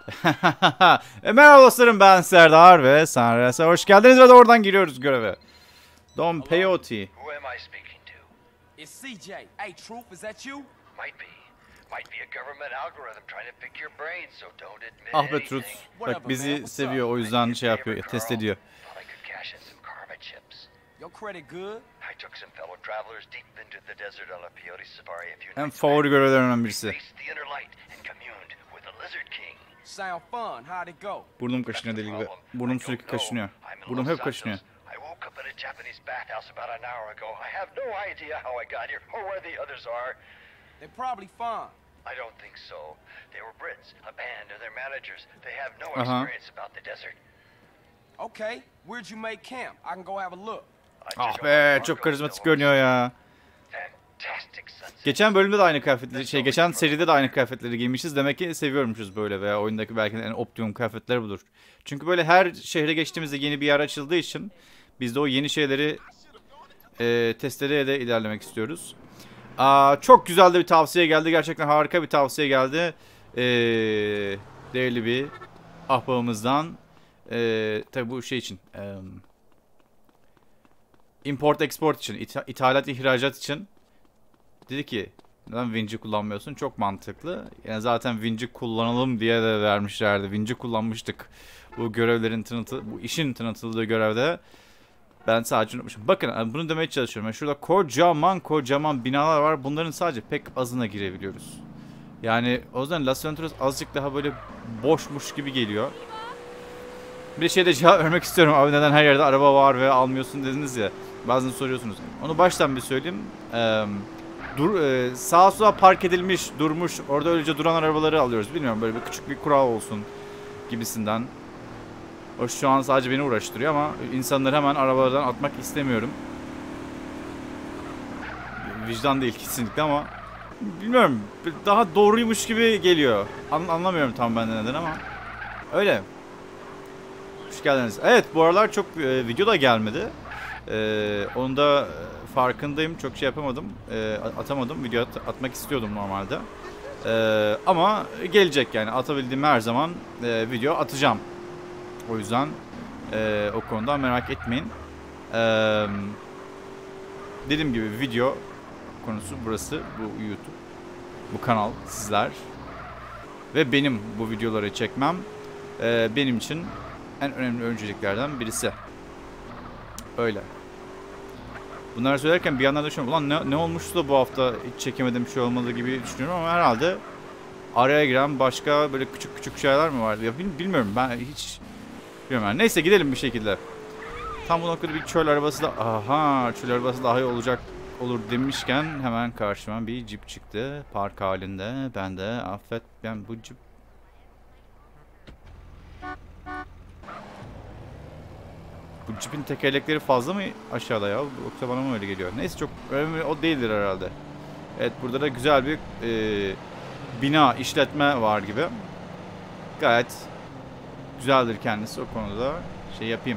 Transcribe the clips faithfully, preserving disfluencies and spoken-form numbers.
e, merhaba dostlarım, ben Serdar ve Sanres'e hoş geldiniz ve de oradan giriyoruz göreve. Don Peyote. Who am I speaking to? It's C J. Hey, Truth, is that you? Might be. Might be a government algorithm trying to pick your brains, so don't admit Ah be anything. Truth. Bak bizi seviyor, o yüzden şey yapıyor, test ediyor. Thought I could cash in some karma chips. Your credit good? I took some fellow travelers deep into the desert on a peyote safari a few En nights favori back. görevlerinden birisi. Faced the inner light and communed with the Lizard King. Sound fun. How'd it go? Burnum kaşınıyor deli gibi. Burnum sürekli kaşınıyor. Burnum hep kaşınıyor. I woke up in a Japanese bathhouse about an hour ago. I have no idea how I got here or where the others are. They're probably fine. I don't think so. They were Brits, a band of their managers. They have no Uh-huh. experience about the desert. Okay, where'd you make camp? I can go have a look. I Ah took be, over çok Marco's karizmatik Hills. görünüyor ya. Fantastic sunset. Geçen bölümde de aynı kıyafetleri, şey geçen seride de aynı kıyafetleri giymişiz. Demek ki seviyormuşuz böyle veya oyundaki belki de en optimum kıyafetler budur. Çünkü böyle her şehre geçtiğimizde yeni bir yer açıldığı için biz de o yeni şeyleri e, testlere de ilerlemek istiyoruz. Aa, çok güzel de bir tavsiye geldi. Gerçekten harika bir tavsiye geldi. Ee, değerli bir ahbabımızdan. Ee, tabii bu şey için. E, import export için. Itha ithalat ihracat için. Dedi ki neden Winch'i kullanmıyorsun? Çok mantıklı. Yani zaten Winch'i kullanalım diye de vermişlerdi. Winch'i kullanmıştık. Bu görevlerin tanıtı, bu işin tanıtıldığı görevde. Ben sadece unutmuşum. Bakın bunu demeye çalışıyorum. Yani şurada kocaman kocaman binalar var. Bunların sadece pek azına girebiliyoruz. Yani o yüzden Las Venturas azıcık daha böyle boşmuş gibi geliyor. Bir şeyde cevap vermek istiyorum. Abi neden her yerde araba var ve almıyorsun dediniz ya. Bazen soruyorsunuz. Onu baştan bir söyleyeyim. Ee, dur, e, sağa sola park edilmiş, durmuş, orada öylece duran arabaları alıyoruz. Bilmiyorum, böyle bir küçük bir kural olsun gibisinden. O şu an sadece beni uğraştırıyor ama insanları hemen arabalardan atmak istemiyorum. Vicdan değil kesinlikle ama bilmiyorum, daha doğruymuş gibi geliyor. An anlamıyorum tam ben de neden ama öyle. Hoş geldiniz. Evet, bu aralar çok e, video da gelmedi. E, onu da farkındayım. Çok şey yapamadım. E, atamadım. Video at atmak istiyordum normalde. E, ama gelecek yani. Atabildiğim her zaman e, video atacağım. O yüzden e, o konuda merak etmeyin. E, dediğim gibi video konusu burası. Bu YouTube. Bu kanal sizler. Ve benim bu videoları çekmem e, benim için en önemli önceliklerden birisi. Öyle. Bunları söylerken bir yandan düşünüyorum. Ulan ne, ne olmuştu da bu hafta hiç çekemedim, şey olmadı gibi düşünüyorum ama herhalde araya giren başka böyle küçük küçük şeyler mi vardı? Ya bilmiyorum, ben hiç bilmiyorum yani. Neyse gidelim bir şekilde. Tam bu noktada bir çöl arabası da, aha, çöl arabası daha iyi olacak olur demişken hemen karşıma bir Jeep çıktı. Park halinde. Ben de affet, ben bu Jeep. Bu Jeep'in tekerlekleri fazla mı aşağıda ya? Yoksa bana mı öyle geliyor? Neyse, çok önemli o değildir herhalde. Evet, burada da güzel bir e, bina, işletme var gibi. Gayet güzeldir kendisi, o konuda şey yapayım.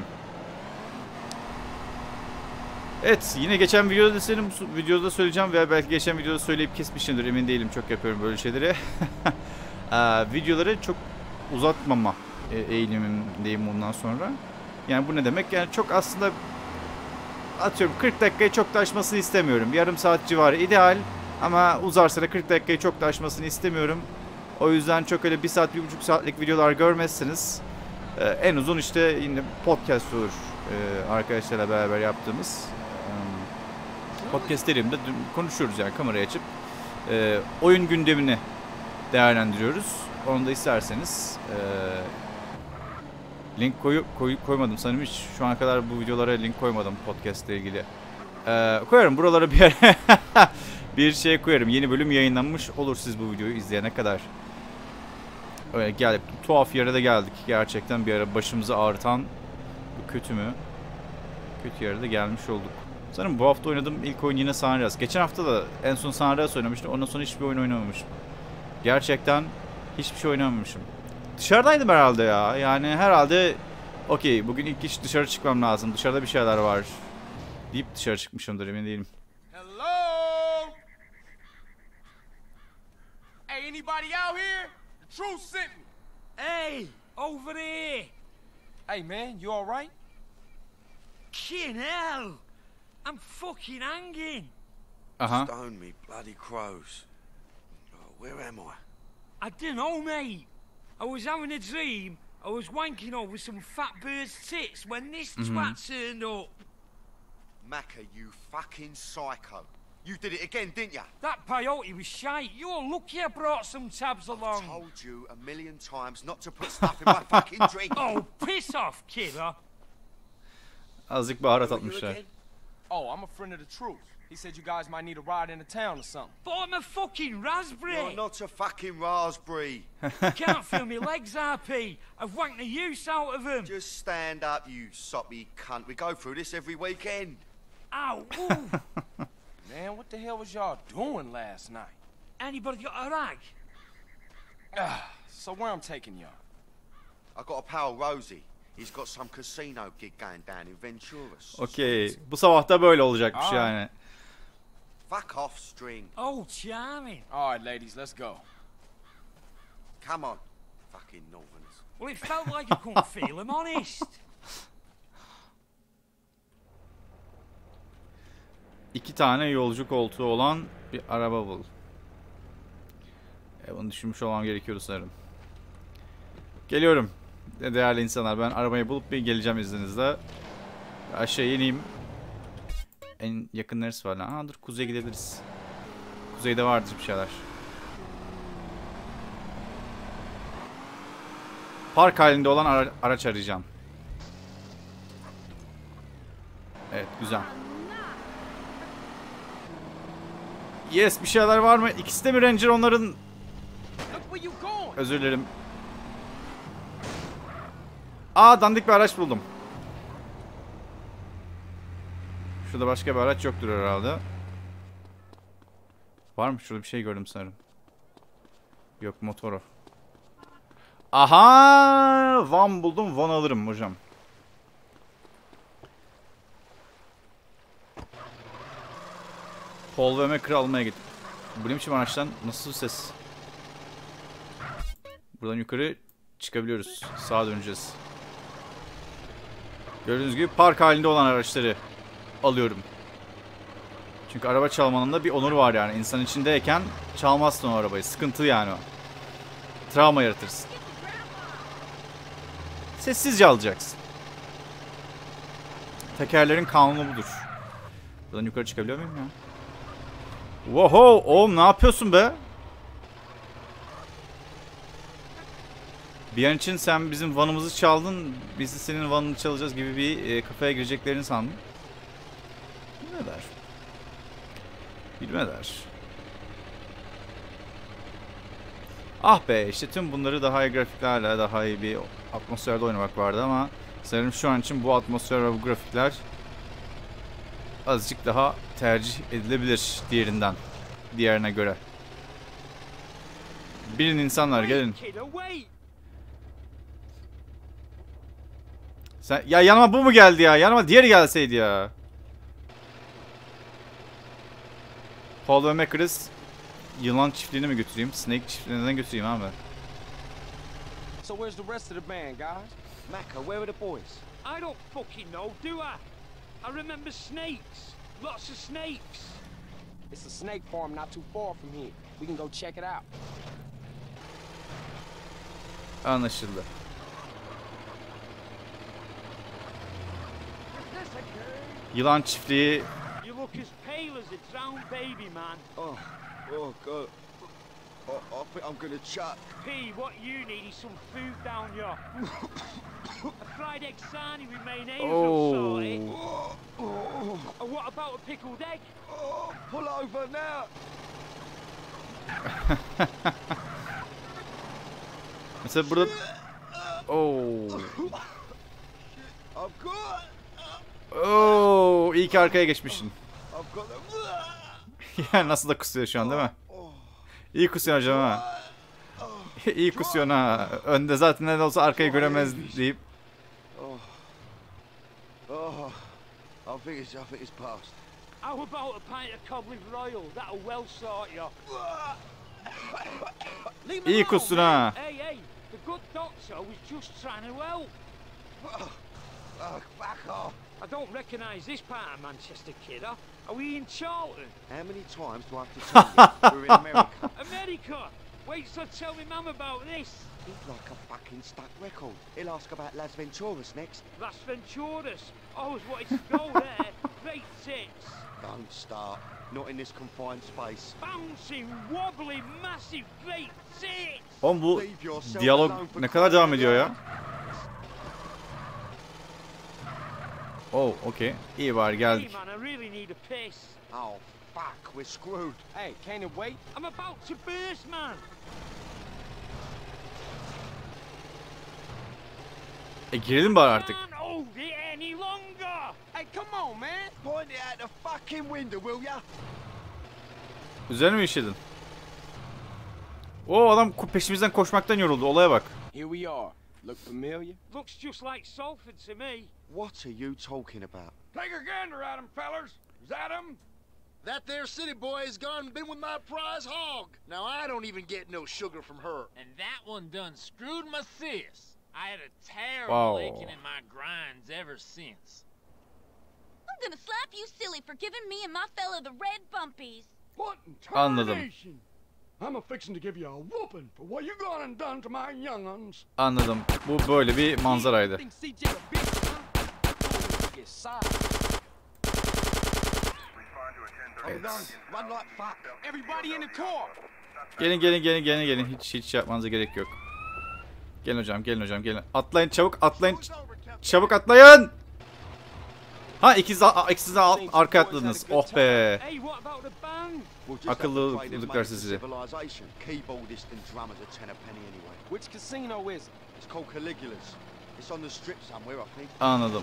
Evet, yine geçen videoda senin bu videoda söyleyeceğim veya belki geçen videoda söyleyip kesmişimdir, emin değilim, çok yapıyorum böyle şeyleri. e, videoları çok uzatmama e, eğilimindeyim bundan sonra. Yani bu ne demek? Yani çok aslında atıyorum kırk dakikayı çok da aşmasını istemiyorum. Yarım saat civarı ideal ama uzarsa da kırk dakikayı çok da aşmasını istemiyorum. O yüzden çok öyle bir saat, bir buçuk saatlik videolar görmezsiniz. Ee, en uzun işte yine podcast olur ee, arkadaşlarla beraber yaptığımız. Ee, podcastlerimde konuşuyoruz yani, kamerayı açıp ee, oyun gündemini değerlendiriyoruz. Onu da isterseniz ee, link koy, koy, koymadım sanırım, hiç şu ana kadar bu videolara link koymadım podcast ile ilgili. Ee, koyarım buralara bir yere bir şey koyarım. Yeni bölüm yayınlanmış olur siz bu videoyu izleyene kadar. Öyle geldik. Tuhaf yere de geldik. Gerçekten bir ara başımızı ağrıtan, bu kötü mü? Kötü yere de gelmiş olduk. Sanırım bu hafta oynadığım ilk oyun yine San Andreas. Geçen hafta da en son San Andreas oynamıştım. Ondan sonra hiçbir oyun oynamamışım. Gerçekten hiçbir şey oynamamışım. Dışarıdaydım herhalde ya. Yani herhalde okey, bugün ilk iş dışarı çıkmam lazım. Dışarıda bir şeyler var deyip dışarı çıkmışımdır, emin değilim. Hello? Hey, anybody out here? The truth sent me. Hey, over here. Hey, man, you all right? Kin hell! I'm fucking hanging. Aha. Stone me bloody crows. Oh, where am I? I don't know, mate. I was having a dream. I was wanking over some fat bird's tits when this twat turned up. Macca, you fucking psycho. You did it again, didn't ya? That peyote was shite. You're lucky I brought some tabs along. I told you a million times not to put stuff in my fucking drink. Oh, piss off, kidder. Azıcık baharat Who are you atmışlar. again? Oh, I'm a friend of the truth. He said you guys might need a ride into town or something. But I'm a fucking raspberry. You're not a fucking raspberry. Can't feel my legs, R P. I've wanked the use out of them. Just stand up, you soppy cunt. We go through this every weekend. Ow, ooh. Man, what the hell was y'all doing last night? Anybody got a rag? Ah, so where I'm taking y'all? I got a pal, Rosie. He's got some casino gig going down in Ventura. Okey. Bu sabah da böyle olacakmış Aa. yani. Fuck off, String. Oh, charming. All right, ladies, let's go. Come on, fucking northerners. Well, it felt like I couldn't feel him, honest. İki tane yolcu koltuğu olan bir araba bul. E, bunu düşünmüş olmam gerekiyor sanırım. Geliyorum. Değerli insanlar, ben arabayı bulup bir geleceğim izninizle. Aşağı ineyim. En yakın neresi var lan? Aa, dur, kuzeye gidebiliriz. Kuzeyde vardır bir şeyler. Park halinde olan ara araç arayacağım. Evet, güzel. Yes, bir şeyler var mı? İkisi de mi Ranger onların? Look where you going. Özür dilerim. Aa, dandik bir araç buldum. Şurada başka bir araç yoktur herhalde. Var mı? Şurada bir şey gördüm sanırım. Yok, motoru. Aha! Van buldum. Van alırım hocam. Paul ve Mac'ı almaya gittim. Bu ne biçim araçtan? Nasıl ses? Buradan yukarı çıkabiliyoruz. Sağa döneceğiz. Gördüğünüz gibi park halinde olan araçları alıyorum. Çünkü araba çalmanın da bir onuru var yani. İnsan içindeyken çalmazsın o arabayı. Sıkıntı yani o. Travma yaratırsın. Sessizce alacaksın. Tekerlerin kanunu budur. Buradan yukarı çıkabiliyor muyum ya? Woho! Oğlum ne yapıyorsun be? Bir an için sen bizim vanımızı çaldın, biz de senin vanını çalacağız gibi bir e, kafaya gireceklerini sandım. Bilmeder. Bilmeder. Ah be, işte tüm bunları daha iyi grafiklerle, daha iyi bir atmosferde oynamak vardı ama sanırım şu an için bu atmosfer ve bu grafikler azıcık daha tercih edilebilir diğerinden, diğerine göre. Bilin insanlar, gelin. Sen, ya yanıma bu mu geldi ya? Yanıma diğeri gelseydi ya. Paul ve Mac'ı yılan çiftliğine mi götüreyim? Snake çiftliğine götüreyim abi. So where's the rest of the band, guys? Macca, where are the boys? I don't fucking know, do I? I remember snakes. Lots of snakes. It's a snake farm not too far from here. We can go check it out. Anlaşıldı. Yılan çiftliği. You look as pale as a drowned baby, man. Oh, oh God. Oh, I think I'm gonna chuck. P, what you need is some food down here. A fried egg sarnie with mayonnaise Oh. will sort it. Oh, oh, And what about a pickled egg? oh, pull over now. Mesela burada... Oh. I've got. Oh. İyi ki arkaya geçmişsin. I've got them. Yani nasıl da kusuyor şu an değil mi? Oh, İyi kusuyor hocam ha. İyi kusuyorsun ha. Önde zaten ne de olsa arkayı göremez deyip. oh, oh. I think it's, I think it's past. How about a pint of Cobblers Royal? That'll well sort you. Leave me İyi alone, kussun man. ha. Hey, hey, The good doctor was just trying to help. Oh, oh, fuck off. I don't recognise this part of Manchester, kidder. Are we in Charlton? How many times do I have to tell you we're in America? America! Wait till I tell me mum about this. He's like a fucking stuck record. He'll ask about Las Venturas next. Las Venturas. Always wanted to go there. Great tits. Don't start. Not in this confined space. Bouncing, wobbly, massive, great tits. Oğlum bu Leave yourself diyalog alone for ne kadar devam crying ediyor ya? out Oh, okey. İyi var Hey geldik. man, I really need a piss. loud. Oh, fuck. We're screwed. Hey, can it wait? I'm about to burst, man. E girelim bari artık. Can't hold it any longer. Hey, come on, man. Point it out the fucking window, will ya? Üzerine mi işledin? O adam ko- peşimizden koşmaktan yoruldu. Olaya bak. Here we are. Look familiar? Looks just like Salford to me. What are you talking about? Take a gander at him, fellers. Is that him? That there city boy has gone and been with my prize hog. Now I don't even get no sugar from her. And that one done screwed my sis. I had a terrible Wow. aching in my grinds ever since. I'm gonna slap you silly for giving me and my fella the red bumpies. What in Anladım. tarnation? I'm a fixin' to give you a whooping for what you gone and done to my young'uns. Anladım. Bu böyle bir manzaraydı. Think C J a bitch, huh? Get side. Hold on. Run like fuck. Everybody in the car. Gelin gelin gelin gelin gelin. Hiç hiç şey yapmanıza gerek yok. Gelin hocam, gelin hocam, gelin. Atlayın çabuk, atlayın. Ç- Çabuk atlayın. Ha ikiniz de, ikiniz de alt- arkaya atladınız. Oh be. Hey, what about the band? We'll just Akıllı have to trade his olduklar money for sizi. civilization. Keyboardist and drummers a ten a penny anyway. Which casino is it? It's called Caligula's. It's on the strip somewhere, I think. Anladım.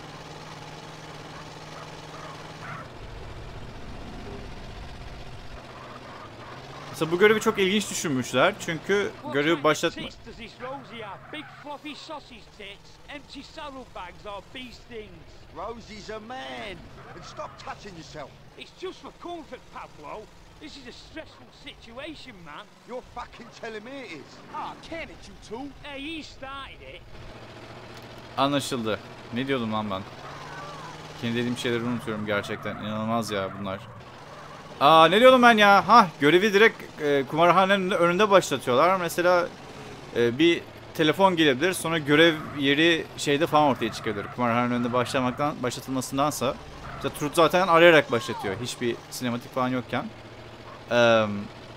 Mesela bu görevi çok ilginç düşünmüşler. Çünkü What görevi kind başlatma... of tits does this Rosie have? Big fluffy sausage tits, empty saddlebags or bee stings? Rosie's a man. And stop touching yourself. It's just for comfort, Pablo. This is a stressful situation, man. You're fucking telling me it is. Ah, can it, you two? Hey, he started it. Anlaşıldı. Ne diyordum lan ben? Kendi dediğim şeyleri unutuyorum gerçekten. İnanılmaz ya bunlar. Aa ne diyordum ben ya? Ha görevi direkt e, kumarhanenin önünde başlatıyorlar. Mesela e, bir telefon gelebilir. Sonra görev yeri şeyde falan ortaya çıkabilir. Kumarhanenin önünde başlamaktan başlatılmasındansa. İşte Truth zaten arayarak başlatıyor. Hiçbir sinematik falan yokken. Ee,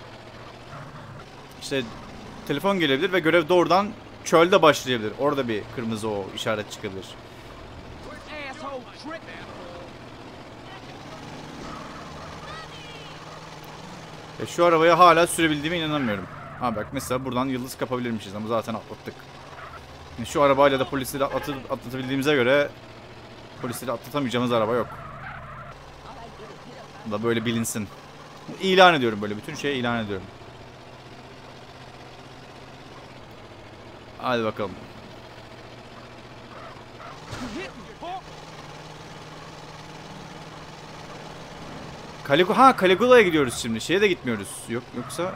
işte telefon gelebilir ve görev doğrudan çölde başlayabilir. Orada bir kırmızı o işaret çıkabilir. Asshole trick. E şu arabayı hala sürebildiğime inanamıyorum. Ha bak mesela buradan yıldız kapabilirmişiz ama zaten atlattık. Yani şu arabayla da polisleri atlatıp, atlatabildiğimize göre polisleri atlatamayacağımız araba yok. Bu da böyle bilinsin. İlan ediyorum böyle bütün şeyi ilan ediyorum. Hadi bakalım. Caligula, ha Caligula'ya gidiyoruz şimdi. Şeye de gitmiyoruz. Yok yoksa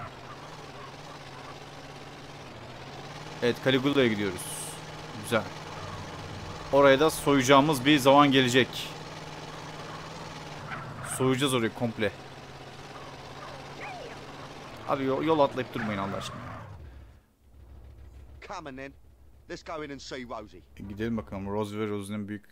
evet Caligula'ya gidiyoruz. Güzel. Oraya da soyacağımız bir zaman gelecek. Soyacağız orayı komple. Abi yol, yol atlayıp durmayın Allah aşkına. Come on then. Let's go in and see Rosie. E, gidelim bakalım. Rose ve Rosie'nin büyük...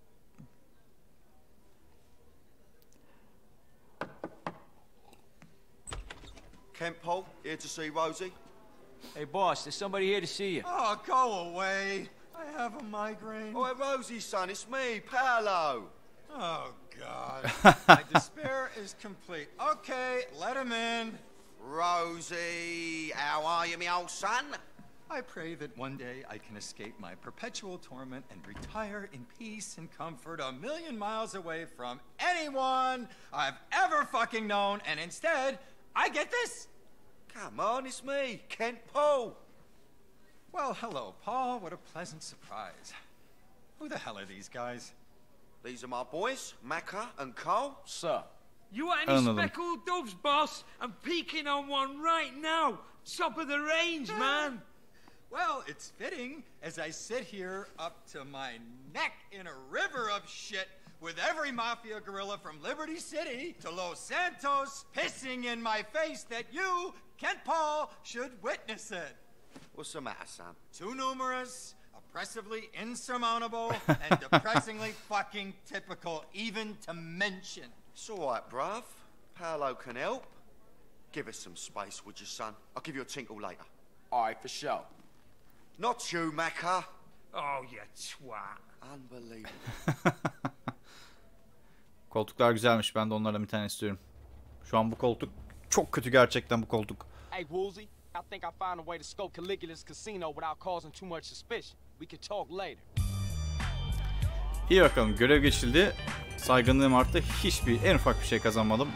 Kent Paul, here to see Rosie. Hey, boss, there's somebody here to see you. Oh, go away. I have a migraine. Oh, Rosie, son, it's me, Paolo. Oh, God. My despair is complete. Okay, let him in. Rosie, how are you, me old son? I pray that one day I can escape my perpetual torment and retire in peace and comfort a million miles away from anyone I've ever fucking known, and instead, I get this. Come on, it's me, Kent Paul. Well, hello, Paul. What a pleasant surprise. Who the hell are these guys? These are my boys, Macca and Cole. Sir. You want any Anladım. speckled doves, boss? I'm peeking on one right now. Top of the range, man. Well, it's fitting as I sit here up to my neck in a river of shit with every mafia gorilla from Liberty City to Los Santos pissing in my face that you, Kent Paul, should witness it. What's the matter, son? Too numerous, oppressively insurmountable, and depressingly fucking typical even to mention. It's all right, bruv. Paolo can help. Give us some space, would you, son? I'll give you a tinkle later. All right, for sure. Not you, Macca. Oh, you twat. Unbelievable. Koltuklar güzelmiş. Ben de onlardan bir tane istiyorum. Şu an bu koltuk çok kötü gerçekten bu koltuk. Hey, Woolsey, I think I found a way to scope Caligula's casino without causing too much suspicion. We can talk later. İyi bakalım. Görev geçildi. Saygınlığım arttı. Hiçbir, en ufak bir şey kazanmadım.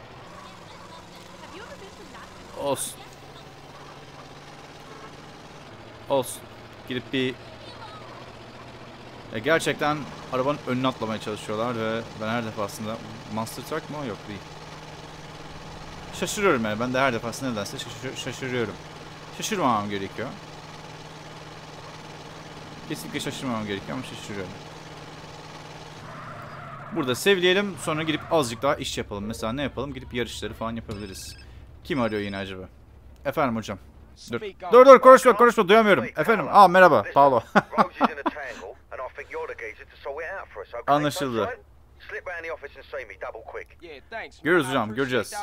Olsun. Olsun. Gidip bir... Ya gerçekten arabanın önüne atlamaya çalışıyorlar ve ben her defasında... Monster Truck mı? Yok değil. Şaşırıyorum yani. Ben de her defasında nedense şaşır şaşırıyorum. Şaşırmamam gerekiyor. Kesinlikle şaşırmamam gerekiyor ama şaşırıyorum. Burada sevleyelim. Sonra gidip azıcık daha iş yapalım. Mesela ne yapalım? Gidip yarışları falan yapabiliriz. Kim arıyor yine acaba? Efendim hocam. Dur. Dur dur konuşma konuşma duyamıyorum. Efendim. Aa merhaba Paolo. Anlaşıldı. Görürüz hocam göreceğiz.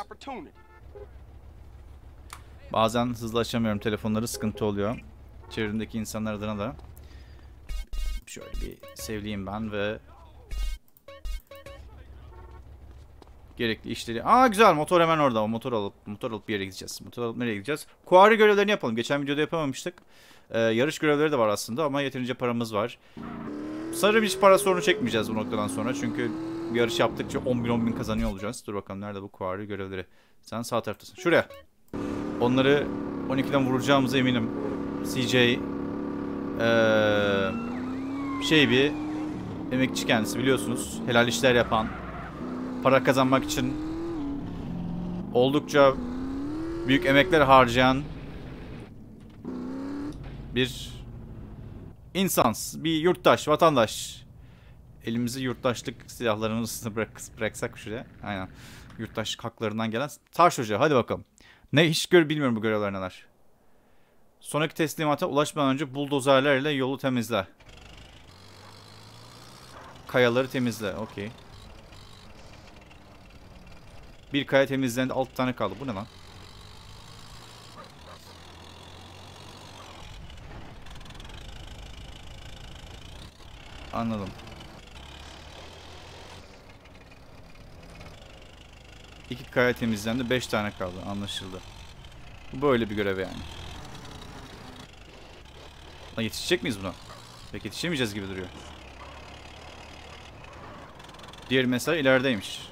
Bazen hızlı açamıyorum telefonları sıkıntı oluyor. Çevremdeki insanlar adına da. Şöyle bir sevleyeyim ben ve gerekli işleri. Aa güzel motor hemen orada. O motor alıp motor alıp bir yere gideceğiz. Motor alıp nereye gideceğiz? Kuari görevlerini yapalım. Geçen videoda yapamamıştık. Ee, yarış görevleri de var aslında ama yeterince paramız var. Sanırım hiç para sorunu çekmeyeceğiz bu noktadan sonra. Çünkü yarış yaptıkça on bin on bin kazanıyor olacağız. Dur bakalım nerede bu kuari görevleri. Sen sağ taraftasın. Şuraya. Onları on ikiden vuracağımıza eminim. C J ee, şey bir emekçi kendisi biliyorsunuz. Helal işler yapan, para kazanmak için oldukça büyük emekler harcayan bir insan, bir yurttaş, vatandaş. Elimizi yurttaşlık silahlarımızı bırak, bıraksak şuraya. Aynen. Yurttaşlık haklarından gelen Taş Hoca. Hadi bakalım. Ne hiç gör bilmiyorum bu görevler neler. Sonraki teslimata ulaşmadan önce buldozerlerle yolu temizle. Kayaları temizle. Okey. Bir kaya temizlendi. altı tane kaldı. Bu ne lan? Anladım. İki kaya temizlendi. beş tane kaldı. Anlaşıldı. Bu böyle bir görev yani. Lan yetişecek miyiz buna? Peki yetişemeyeceğiz gibi duruyor. Diğer mesai ilerideymiş.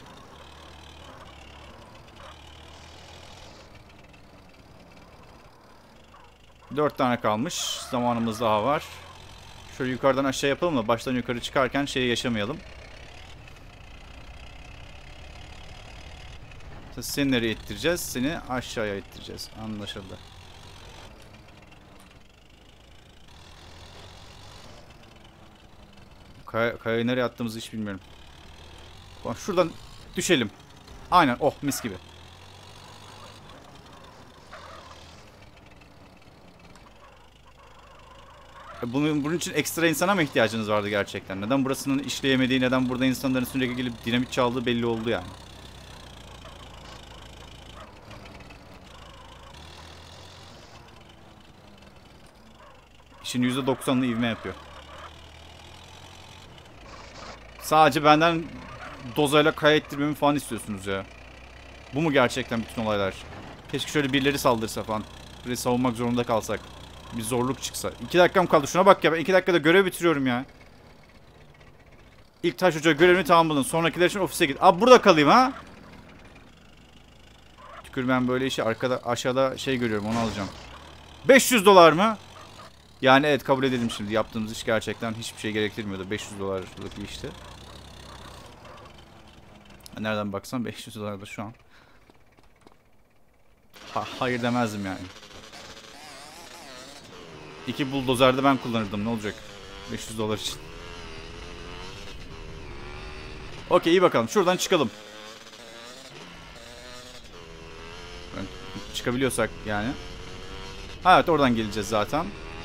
Dört tane kalmış. Zamanımız daha var. Şöyle yukarıdan aşağı yapalım da baştan yukarı çıkarken şeyi yaşamayalım. Seni nereye ittireceğiz? Seni aşağıya ittireceğiz. Anlaşıldı. Kay kayayı nereye attığımızı hiç bilmiyorum. Bak şuradan düşelim. Aynen. Oh mis gibi. Bunun, bunun için ekstra insana mı ihtiyacınız vardı gerçekten? Neden burasının işleyemediği, neden burada insanların sürekli gelip dinamit çaldığı belli oldu yani. İşin yüzde doksanını ivme yapıyor. Sadece benden dozayla kaya ettirmemi falan istiyorsunuz ya. Bu mu gerçekten bütün olaylar? Keşke şöyle birileri saldırsa falan. Burayı savunmak zorunda kalsak. Bir zorluk çıksa. iki dakikam kaldı. Şuna bak ya. Ben iki dakikada görev bitiriyorum ya. İlk Taş Hoca görevini tamamladın. Sonrakiler için ofise git. Abi burada kalayım ha. Tükür ben böyle işi. Arkada aşağıda şey görüyorum. Onu alacağım. beş yüz dolar mı? Yani evet kabul edelim şimdi. Yaptığımız iş gerçekten hiçbir şey gerektirmiyordu. beş yüz dolarlık bir işti. Nereden baksan beş yüz dolar da şu an. Ha, hayır demezdim yani. iki buldozerde ben kullanırdım. Ne olacak? beş yüz dolar için. Okey, iyi bakalım. Şuradan çıkalım. Çıkabiliyorsak yani. Evet, oradan geleceğiz zaten.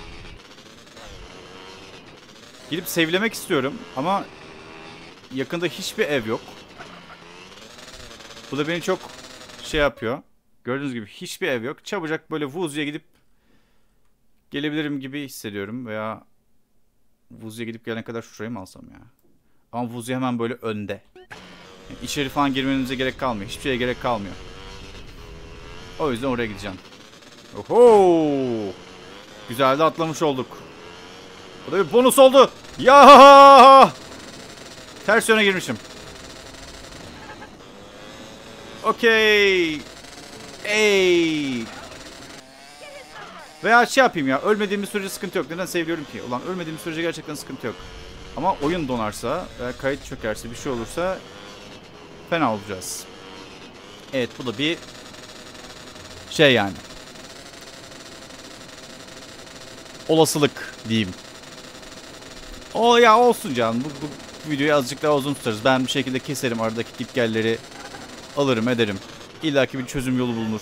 Gidip save'lemek istiyorum ama yakında hiçbir ev yok. Bu da beni çok şey yapıyor. Gördüğünüz gibi hiçbir ev yok. Çabucak böyle Wuzu'ya gidip gelebilirim gibi hissediyorum veya Wuzu'ya gidip gelene kadar şurayı mı alsam ya? Ama Wuzu hemen böyle önde. Yani içeri falan girmenize gerek kalmıyor. Hiçbir şeye gerek kalmıyor. O yüzden oraya gideceğim. Oho! Güzel de atlamış olduk. Bu da bir bonus oldu. Ya! Ters yöne girmişim. Okey. Ey. Veya şey yapayım ya. Ölmediğimiz sürece sıkıntı yok. Neden seviyorum ki? Ulan ölmediğimiz sürece gerçekten sıkıntı yok. Ama oyun donarsa veya kayıt çökerse bir şey olursa fena olacağız. Evet, bu da bir şey yani. Olasılık diyeyim. O ya olsun canım. Bu, bu videoyu azıcık daha uzun tutarız. Ben bir şekilde keserim aradaki gitgelleri. Alırım ederim. İlla ki bir çözüm yolu bulunur.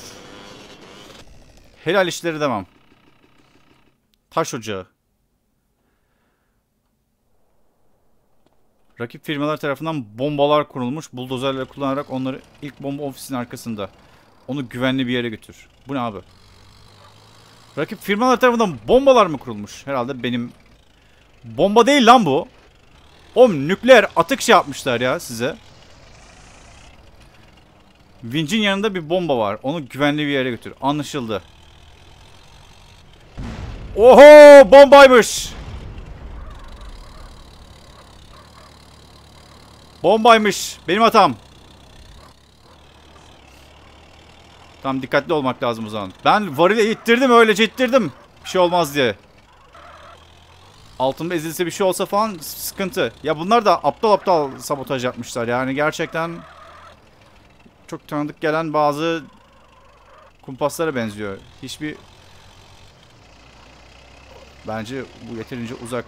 Helal işleri demem. Taş ocağı. Rakip firmalar tarafından bombalar kurulmuş. Buldozerler kullanarak onları ilk bomba ofisinin arkasında. Onu güvenli bir yere götür. Bu ne abi? Rakip firmalar tarafından bombalar mı kurulmuş? Herhalde benim... Bomba değil lan bu. Oğlum nükleer atık şey yapmışlar ya size. Vinç'in yanında bir bomba var. Onu güvenli bir yere götür. Anlaşıldı. Oho! Bombaymış. Bombaymış. Benim hatam. Tam dikkatli olmak lazım o zaman. Ben varile ittirdim, öylece ittirdim. Bir şey olmaz diye. Altımda ezilse bir şey olsa falan sıkıntı. Ya bunlar da aptal aptal sabotaj yapmışlar. Yani gerçekten çok tanıdık gelen bazı kumpaslara benziyor. Hiçbir... Bence bu yeterince uzak.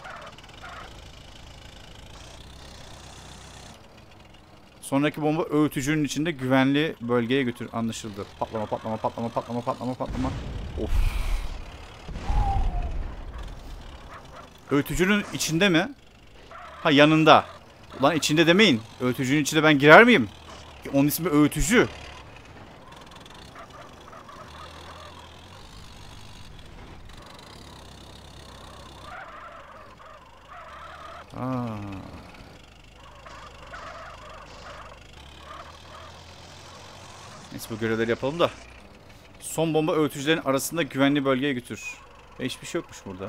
Sonraki bomba öğütücünün içinde güvenli bölgeye götür. Anlaşıldı. Patlama, patlama, patlama, patlama, patlama, patlama. Of. Öğütücünün içinde mi? Ha, yanında. Ulan içinde demeyin. Öğütücünün içine ben girer miyim? Onun ismi öğütücü. Aa. Neyse, bu görevleri yapalım da. Son bomba öğütücülerin arasında güvenli bölgeye götür. E, hiçbir şey yokmuş burada.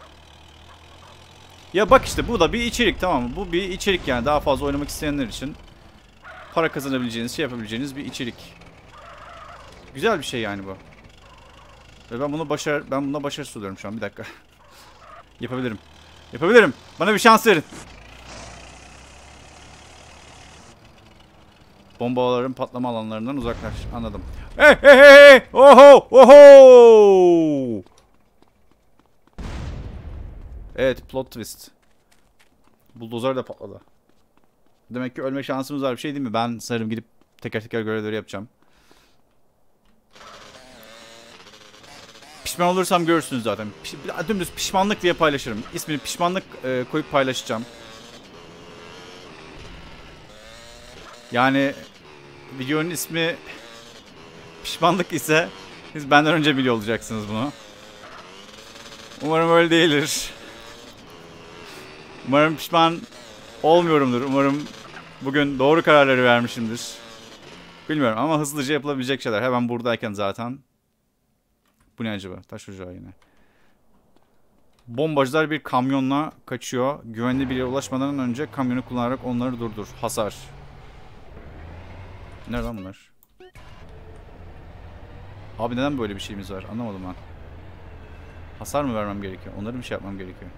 Ya bak işte, bu da bir içerik, tamam mı? Bu bir içerik yani, daha fazla oynamak isteyenler için para kazanabileceğiniz, şey yapabileceğiniz bir içerik. Güzel bir şey yani bu. Ve ben bunu başar, ben buna başarısız oluyorum şu an. Bir dakika. Yapabilirim. Yapabilirim. Bana bir şans verin. Bombaların patlama alanlarından uzaklaş. Anladım. Hey hey hey! Oho! Oho! Evet, plot twist. Buldozer de patladı. Demek ki ölme şansımız var, bir şey değil mi? Ben sanırım gidip teker teker görevleri yapacağım. Pişman olursam görürsünüz zaten. Piş dümdüz pişmanlık diye paylaşırım. İsmini pişmanlık e, koyup paylaşacağım. Yani videonun ismi pişmanlık ise siz benden önce biliyor olacaksınız bunu. Umarım öyle değildir. Umarım pişman olmuyorumdur. Umarım bugün doğru kararları vermişimdir. Bilmiyorum ama hızlıca yapılabilecek şeyler. Hemen buradayken zaten. Bu ne acaba? Taş ocağı yine. Bombacılar bir kamyonla kaçıyor. Güvenli bir yere ulaşmadan önce kamyonu kullanarak onları durdur. Hasar. Nereden bunlar? Abi neden böyle bir şeyimiz var? Anlamadım ben. Hasar mı vermem gerekiyor? Onları bir şey yapmam gerekiyor.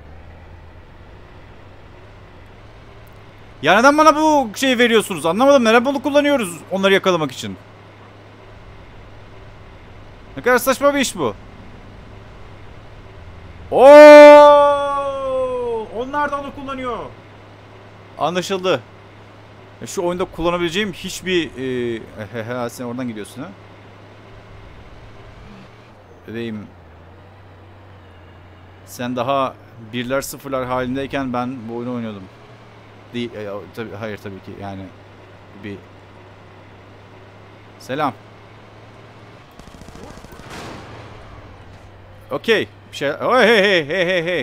Ya neden bana bu şeyi veriyorsunuz? Anlamadım. Neden bunu kullanıyoruz onları yakalamak için? Ne kadar saçma bir iş bu. Oo! Onlar da onu kullanıyor. Anlaşıldı. Şu oyunda kullanabileceğim hiçbir e, sen oradan gidiyorsun ha. Bebeğim. Sen daha birler sıfırlar halindeyken ben bu oyunu oynuyordum. Değil, e, tabii, hayır tabii ki yani bir selam. Okey. Bir şey. Oh, hey hey hey hey hey.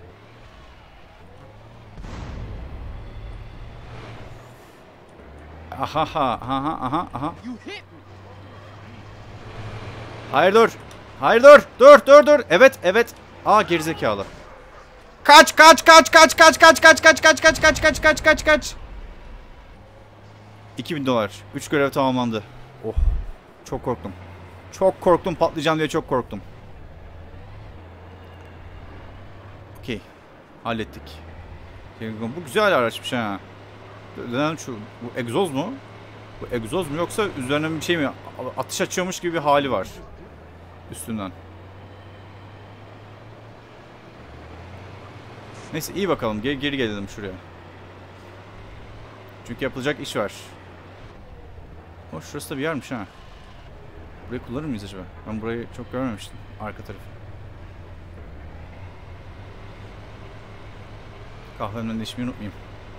Aha aha aha aha aha. Hayır dur. Hayır dur. Dur dur dur. Evet evet. Aa gerizekalı. Kaç kaç kaç kaç kaç kaç kaç kaç kaç kaç kaç kaç kaç kaç kaç. iki bin dolar. üç görev tamamlandı. Oh. Çok korktum. Çok korktum, patlayacağım diye çok korktum. Okey. Hallettik. Bu güzel araçmış ha. Neden şu bu egzoz mu? Bu egzoz mu yoksa üzerine bir şey mi? Atış açıyormuş gibi bir hali var. Üstünden. Neyse iyi bakalım. Geri, geri gelelim şuraya. Çünkü yapılacak iş var. O şurası da bir yermiş ha. Burayı kullanır mıyız acaba? Ben burayı çok görmemiştim. Arka tarafı. Kahvemden de içmeyi unutmayayım.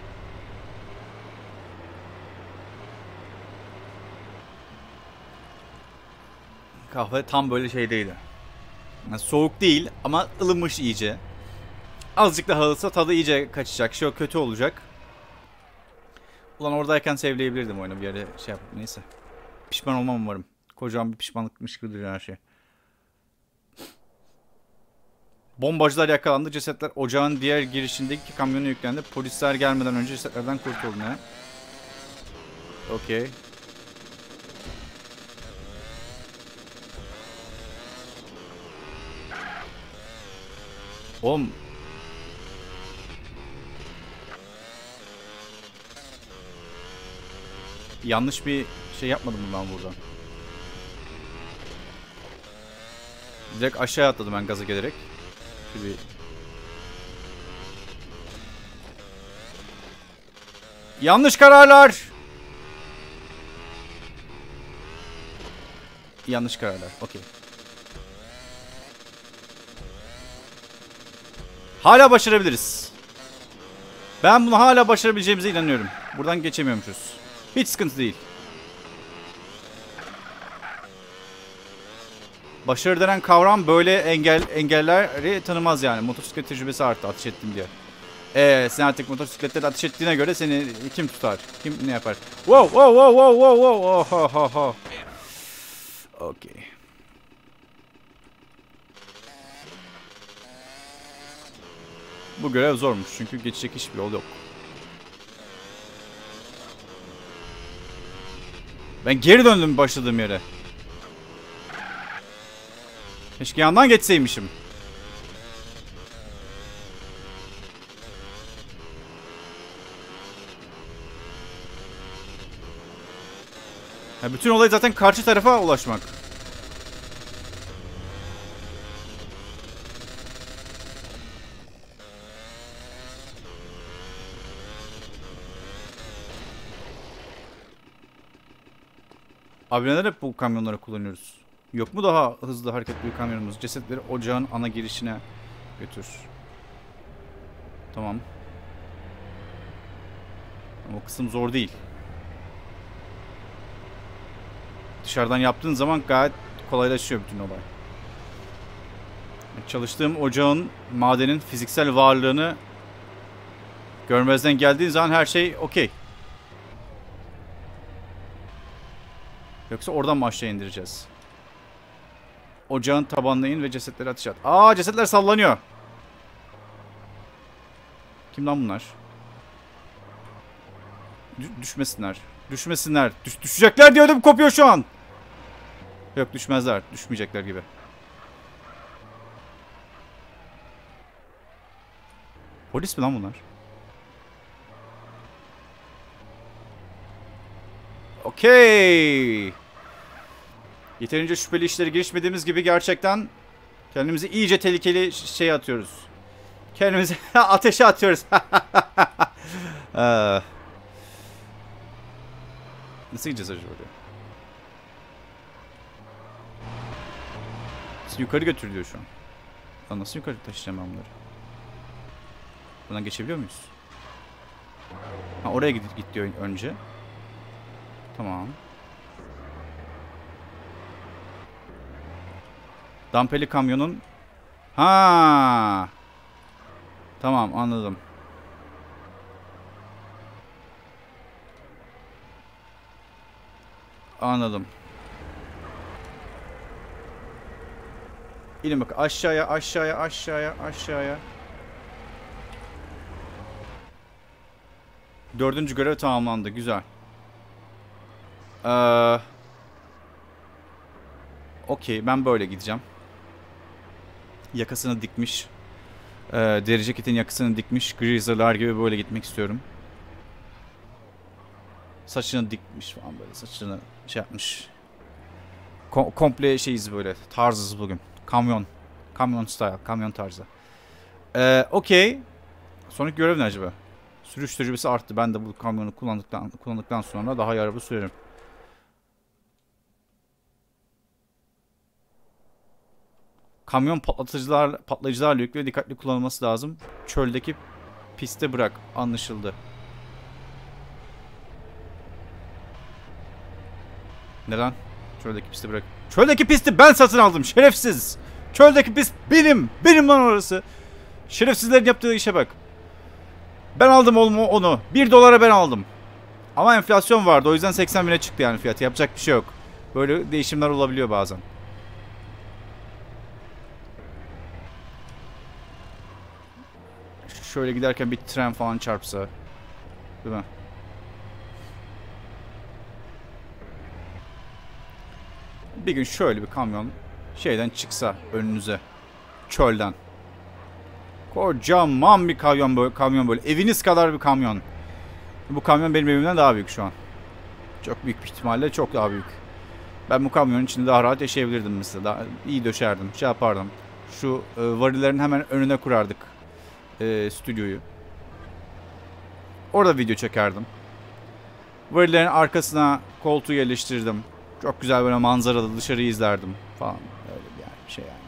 Kahve tam böyle şeydeydi. Yani soğuk değil ama ılımış iyice. Azıcık daha ılsa tadı iyice kaçacak. Şey kötü olacak. Ulan oradayken sevleyebilirdim oyunu bir yere şey yapıp neyse. Pişman olmam umarım. Kocaman bir pişmanlıkmış gibi duruyor her şey. Bombacılar yakalandı. Cesetler ocağın diğer girişindeki kamyona yüklendi. Polisler gelmeden önce cesetlerden kurtuldu ne? Okey. Oğlum. Yanlış bir şey yapmadım ben burada. Direkt aşağı atladım ben gaza gelerek. Bir... Yanlış kararlar. Yanlış kararlar. Okey. Hala başarabiliriz. Ben bunu hala başarabileceğimize inanıyorum. Buradan geçemiyormuşuz. Hiç sıkıntı değil. Başarı denen kavram böyle engel engelleri tanımaz yani. Motosiklet tecrübesi arttı ateş ettim diye. Eee sen artık motosiklette ateş ettiğine göre seni kim tutar? Kim ne yapar? Wow wow wow wow wow wow. Oh, oh, oh. Okey. Bu görev zormuş çünkü geçecek hiçbir yol yok. Ben geri döndüm başladığım yere. Keşke yandan geçseymişim. Ya bütün olay zaten karşı tarafa ulaşmak. Abi neden hep bu kamyonları kullanıyoruz? Yok mu daha hızlı hareketli bir kamyonumuz? Cesetleri ocağın ana girişine götür. Tamam. Ama o kısım zor değil. Dışarıdan yaptığın zaman gayet kolaylaşıyor bütün olay. Çalıştığım ocağın, madenin fiziksel varlığını görmezden geldiğin zaman her şey okey. Yoksa oradan mı aşağı indireceğiz? Ocağın tabanına in ve cesetleri ateş at. Aa, cesetler sallanıyor. Kim lan bunlar? Düş düşmesinler. Düşmesinler. Düş düşecekler diye ödüm kopuyor şu an. Yok düşmezler. Düşmeyecekler gibi. Polis mi lan bunlar? Okey. Yeterince şüpheli işlere girişmediğimiz gibi gerçekten Kendimizi iyice tehlikeli şey atıyoruz. Kendimizi ateşe atıyoruz. ee, nasıl gideceğiz acaba oraya? Nasıl yukarı götürülüyor şu an? Lan nasıl yukarı taşıyacağım ben bunları? Buradan geçebiliyor muyuz? Ha, oraya git, git diyor önce. Tamam. Dampeli kamyonun... Ha. Tamam, anladım. Anladım. İnin bak aşağıya, aşağıya, aşağıya, aşağıya. Dördüncü görev tamamlandı. Güzel. Ee, Okey, ben böyle gideceğim. Yakasını dikmiş. Ee, deri ceketin yakasını dikmiş. Greaser'lar gibi böyle gitmek istiyorum. Saçını dikmiş falan böyle. Saçını şey yapmış. Kom komple şeyiz böyle. Tarzız bugün. Kamyon. Kamyon style. Kamyon tarzı. Ee, Okey. Sonraki görev ne acaba? Sürüş tecrübesi arttı. Ben de bu kamyonu kullandıktan, kullandıktan sonra daha iyi araba sürerim. Kamyon patlatıcılar, patlayıcılarla yüklü ve dikkatli kullanılması lazım. Çöldeki piste bırak. Anlaşıldı. Neden? Çöldeki pisti bırak. Çöldeki pisti ben satın aldım. Şerefsiz. Çöldeki pist benim. Benim lan orası. Şerefsizlerin yaptığı işe bak. Ben aldım oğlum onu. Bir dolara ben aldım. Ama enflasyon vardı. O yüzden seksen bine çıktı yani fiyatı. Yapacak bir şey yok. Böyle değişimler olabiliyor bazen. Şöyle giderken bir tren falan çarpsa. Değil mi? Bir gün şöyle bir kamyon şeyden çıksa önünüze. Çölden. Kocaman bir kamyon böyle, kamyon böyle. Eviniz kadar bir kamyon. Bu kamyon benim evimden daha büyük şu an. Çok büyük bir ihtimalle çok daha büyük. Ben bu kamyonun içinde daha rahat yaşayabilirdim mesela. Daha iyi döşerdim. Şey yapardım. Şu e, varillerin hemen önüne kurardık. E, stüdyoyu. Orada video çekerdim. Varillerin arkasına koltuğu yerleştirdim. Çok güzel böyle manzaralı dışarıyı izlerdim falan. Öyle bir yani bir şey yani.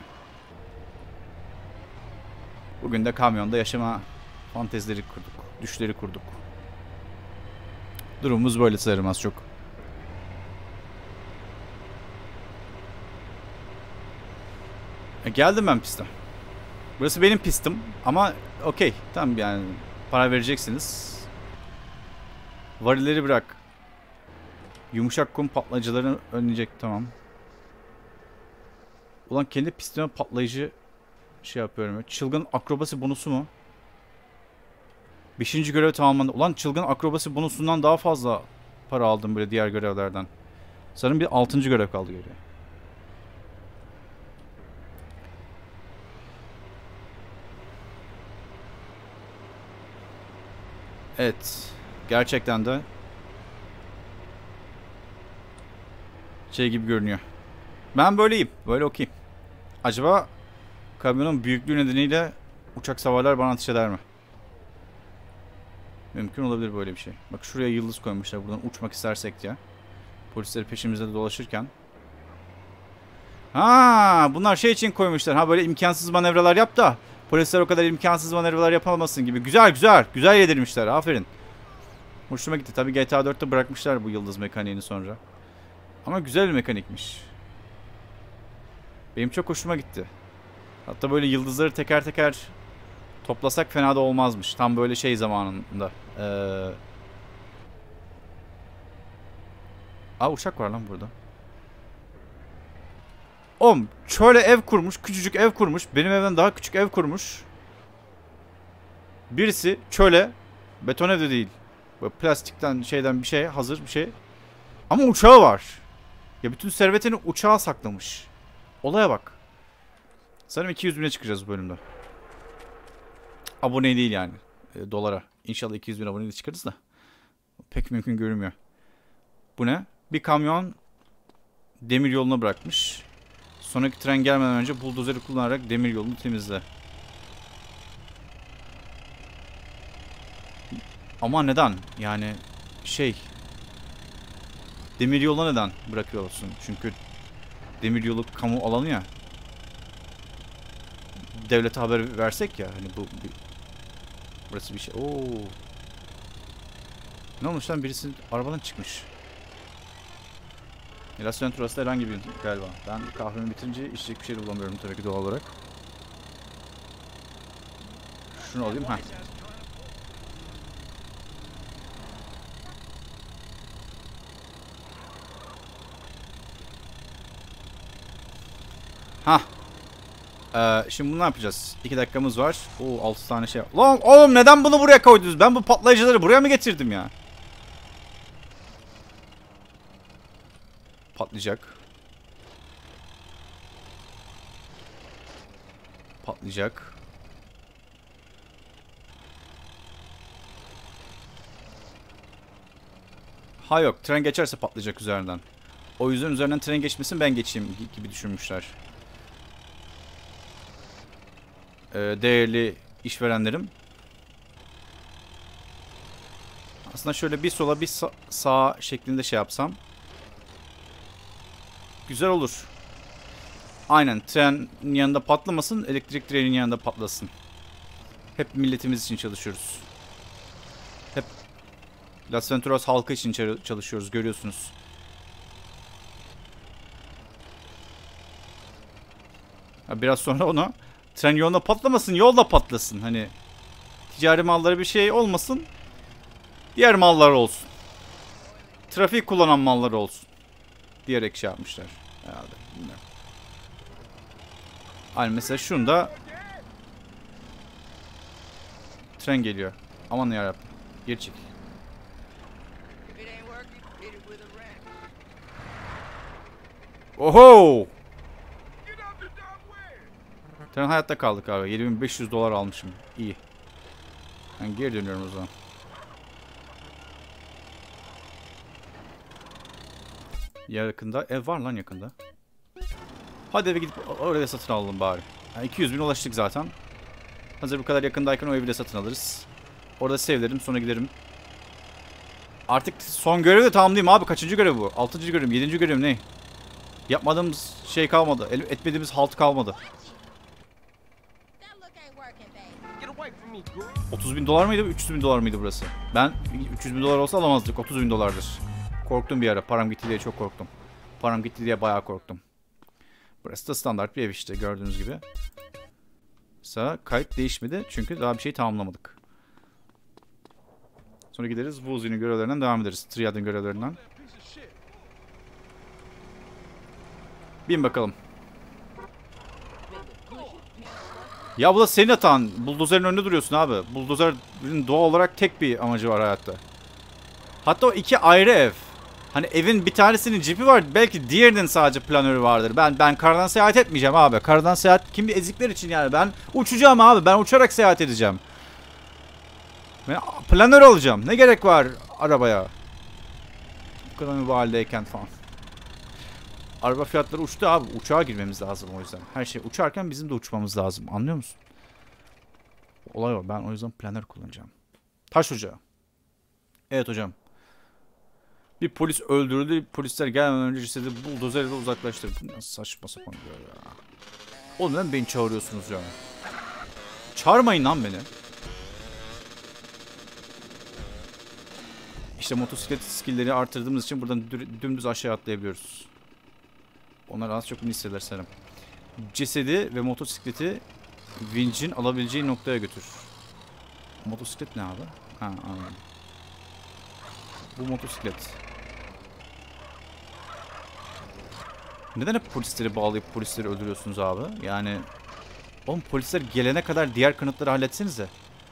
Bugün de kamyonda yaşama fantezileri kurduk. Düşleri kurduk. Durumumuz böyle sanırım az çok. E geldim ben piste. Burası benim pistim ama okey. Tamam yani para vereceksiniz. Varilleri bırak. Yumuşak kum patlayıcılarını önleyecek, tamam. Ulan kendi pistime patlayıcı şey yapıyorum. Çılgın akrobasi bonusu mu? Beşinci görev tamamlandı. Ulan çılgın akrobasi bonusundan daha fazla para aldım böyle diğer görevlerden. Sanırım bir altıncı görev kaldı geriye. Evet. Gerçekten de şey gibi görünüyor. Ben böyleyim. Böyle okuyayım. Acaba kamyonun büyüklüğü nedeniyle uçak savarlar bana ateş eder mi? Mümkün olabilir böyle bir şey. Bak şuraya yıldız koymuşlar. Buradan uçmak istersek ya. Polisleri peşimizde dolaşırken. Ha, bunlar şey için koymuşlar. Ha böyle imkansız manevralar yap da polisler o kadar imkansız manevralar yapamasın gibi. Güzel güzel. Güzel yedirmişler. Aferin. Hoşuma gitti. Tabii G T A dörtte bırakmışlar bu yıldız mekaniğini sonra. Ama güzel bir mekanikmiş. Benim çok hoşuma gitti. Hatta böyle yıldızları teker teker toplasak fena da olmazmış. Tam böyle şey zamanında. Ee... Aa uçak var lan burada. Oğlum şöyle ev kurmuş. Küçücük ev kurmuş. Benim evden daha küçük ev kurmuş. Birisi şöyle beton evde değil. Böyle plastikten şeyden bir şey hazır bir şey. Ama uçağı var. Ya bütün servetini uçağa saklamış. Olaya bak. Sanırım iki yüz bine çıkacağız bu bölümde. Abone değil yani. E, dolara. İnşallah iki yüz bin aboneyle çıkarız da. Pek mümkün görünmüyor. Bu ne? Bir kamyon demir yoluna bırakmış. Sonraki tren gelmeden önce buldozeri kullanarak demir yolunu temizle. Ama neden? Yani şey... Demir yola neden bırakıyorsun? Çünkü demir yolu kamu alanı ya. Devlete haber versek ya. Hani bu... Bir... Burası bir şey... Oo. Ne olmuş lan? Birisi arabadan çıkmış. Las Venturas'ta herhangi bir galiba. Ben kahvemi bitirince içecek bir şey bulamıyorum tabii ki doğal olarak. Şunu alayım. Heh. Hah. Ee, şimdi bunu ne yapacağız? iki dakikamız var. Oo, altı tane şey. Lan oğlum neden bunu buraya koydunuz? Ben bu patlayıcıları buraya mı getirdim ya? Patlayacak. Patlayacak. Ha yok, tren geçerse patlayacak üzerinden. O yüzden üzerinden tren geçmesin, ben geçeyim gibi düşünmüşler. Ee, değerli işverenlerim. Aslında şöyle bir sola bir sa sağa şeklinde şey yapsam. Güzel olur. Aynen, trenin yanında patlamasın, elektrik direğinin yanında patlasın. Hep milletimiz için çalışıyoruz. Hep Las Venturas halkı için çalışıyoruz, görüyorsunuz. Biraz sonra onu tren yolunda patlamasın, yolda patlasın. Hani ticari malları bir şey olmasın. Diğer mallar olsun. Trafik kullanan mallar olsun. Diyerek şey yapmışlar. Herhalde. Bilmiyorum. Aynı mesela şunda tren geliyor. Aman yarabbim. Geri çek. Oho! Tren hayatta kaldık abi. yedi bin beş yüz dolar almışım. İyi. Ben geri dönüyorum o zaman. Yakında. Ev var lan yakında. Hadi eve gidip oraya satın alalım bari. Yani iki yüz bin ulaştık zaten. Hazır bu kadar yakındayken o evi de satın alırız. Orada sevlerim, sonra giderim. Artık son görevi de tamamlayayım abi. Kaçıncı görev bu? Altıncı görev, yedinci görev ne? Yapmadığımız şey kalmadı. Etmediğimiz halt kalmadı. otuz bin dolar mıydı? üç yüz bin dolar mıydı burası? Ben üç yüz bin dolar olsa alamazdık. otuz bin dolardır. Korktum bir ara. Param gitti diye çok korktum. Param gitti diye bayağı korktum. Burası da standart bir ev işte gördüğünüz gibi. Mesela kayıt değişmedi çünkü daha bir şey tamamlamadık. Sonra gideriz Woozy'nin görevlerinden devam ederiz. Triad'ın görevlerinden. Bin bakalım. Ya bu da senin hatan. Buldozerin önünde duruyorsun abi. Buldozerin doğal olarak tek bir amacı var hayatta. Hatta o iki ayrı ev. Hani evin bir tanesinin cipi var. Belki diğerinin sadece planörü vardır. Ben ben karadan seyahat etmeyeceğim abi. Karadan seyahat kim ezikler için yani. Ben uçacağım abi. Ben uçarak seyahat edeceğim. Ben planör alacağım. Ne gerek var arabaya? Bu kadar mübaleyken falan. Araba fiyatları uçtu abi. Uçağa girmemiz lazım o yüzden. Her şey uçarken bizim de uçmamız lazım. Anlıyor musun? Olay o. Ben o yüzden planör kullanacağım. Taş ocağı. Evet hocam. Bir polis öldürüldü. Polisler gelmeden önce cesedi buldozerle uzaklaştırdı. Bu nasıl saçma sapan diyor ya. Oğlum neden beni çağırıyorsunuz ya? Çağırmayın lan beni. İşte motosiklet skill'leri artırdığımız için buradan dümdüz aşağı atlayabiliyoruz. Onlar az çok bunu hisseder sanırım. Cesedi ve motosikleti vincin alabileceği noktaya götür. Motosiklet ne abi? Ha, anladım. Bu motosiklet. Neden hep polisleri bağlayıp polisleri öldürüyorsunuz abi? Yani oğlum polisler gelene kadar diğer kanıtları halletsenize.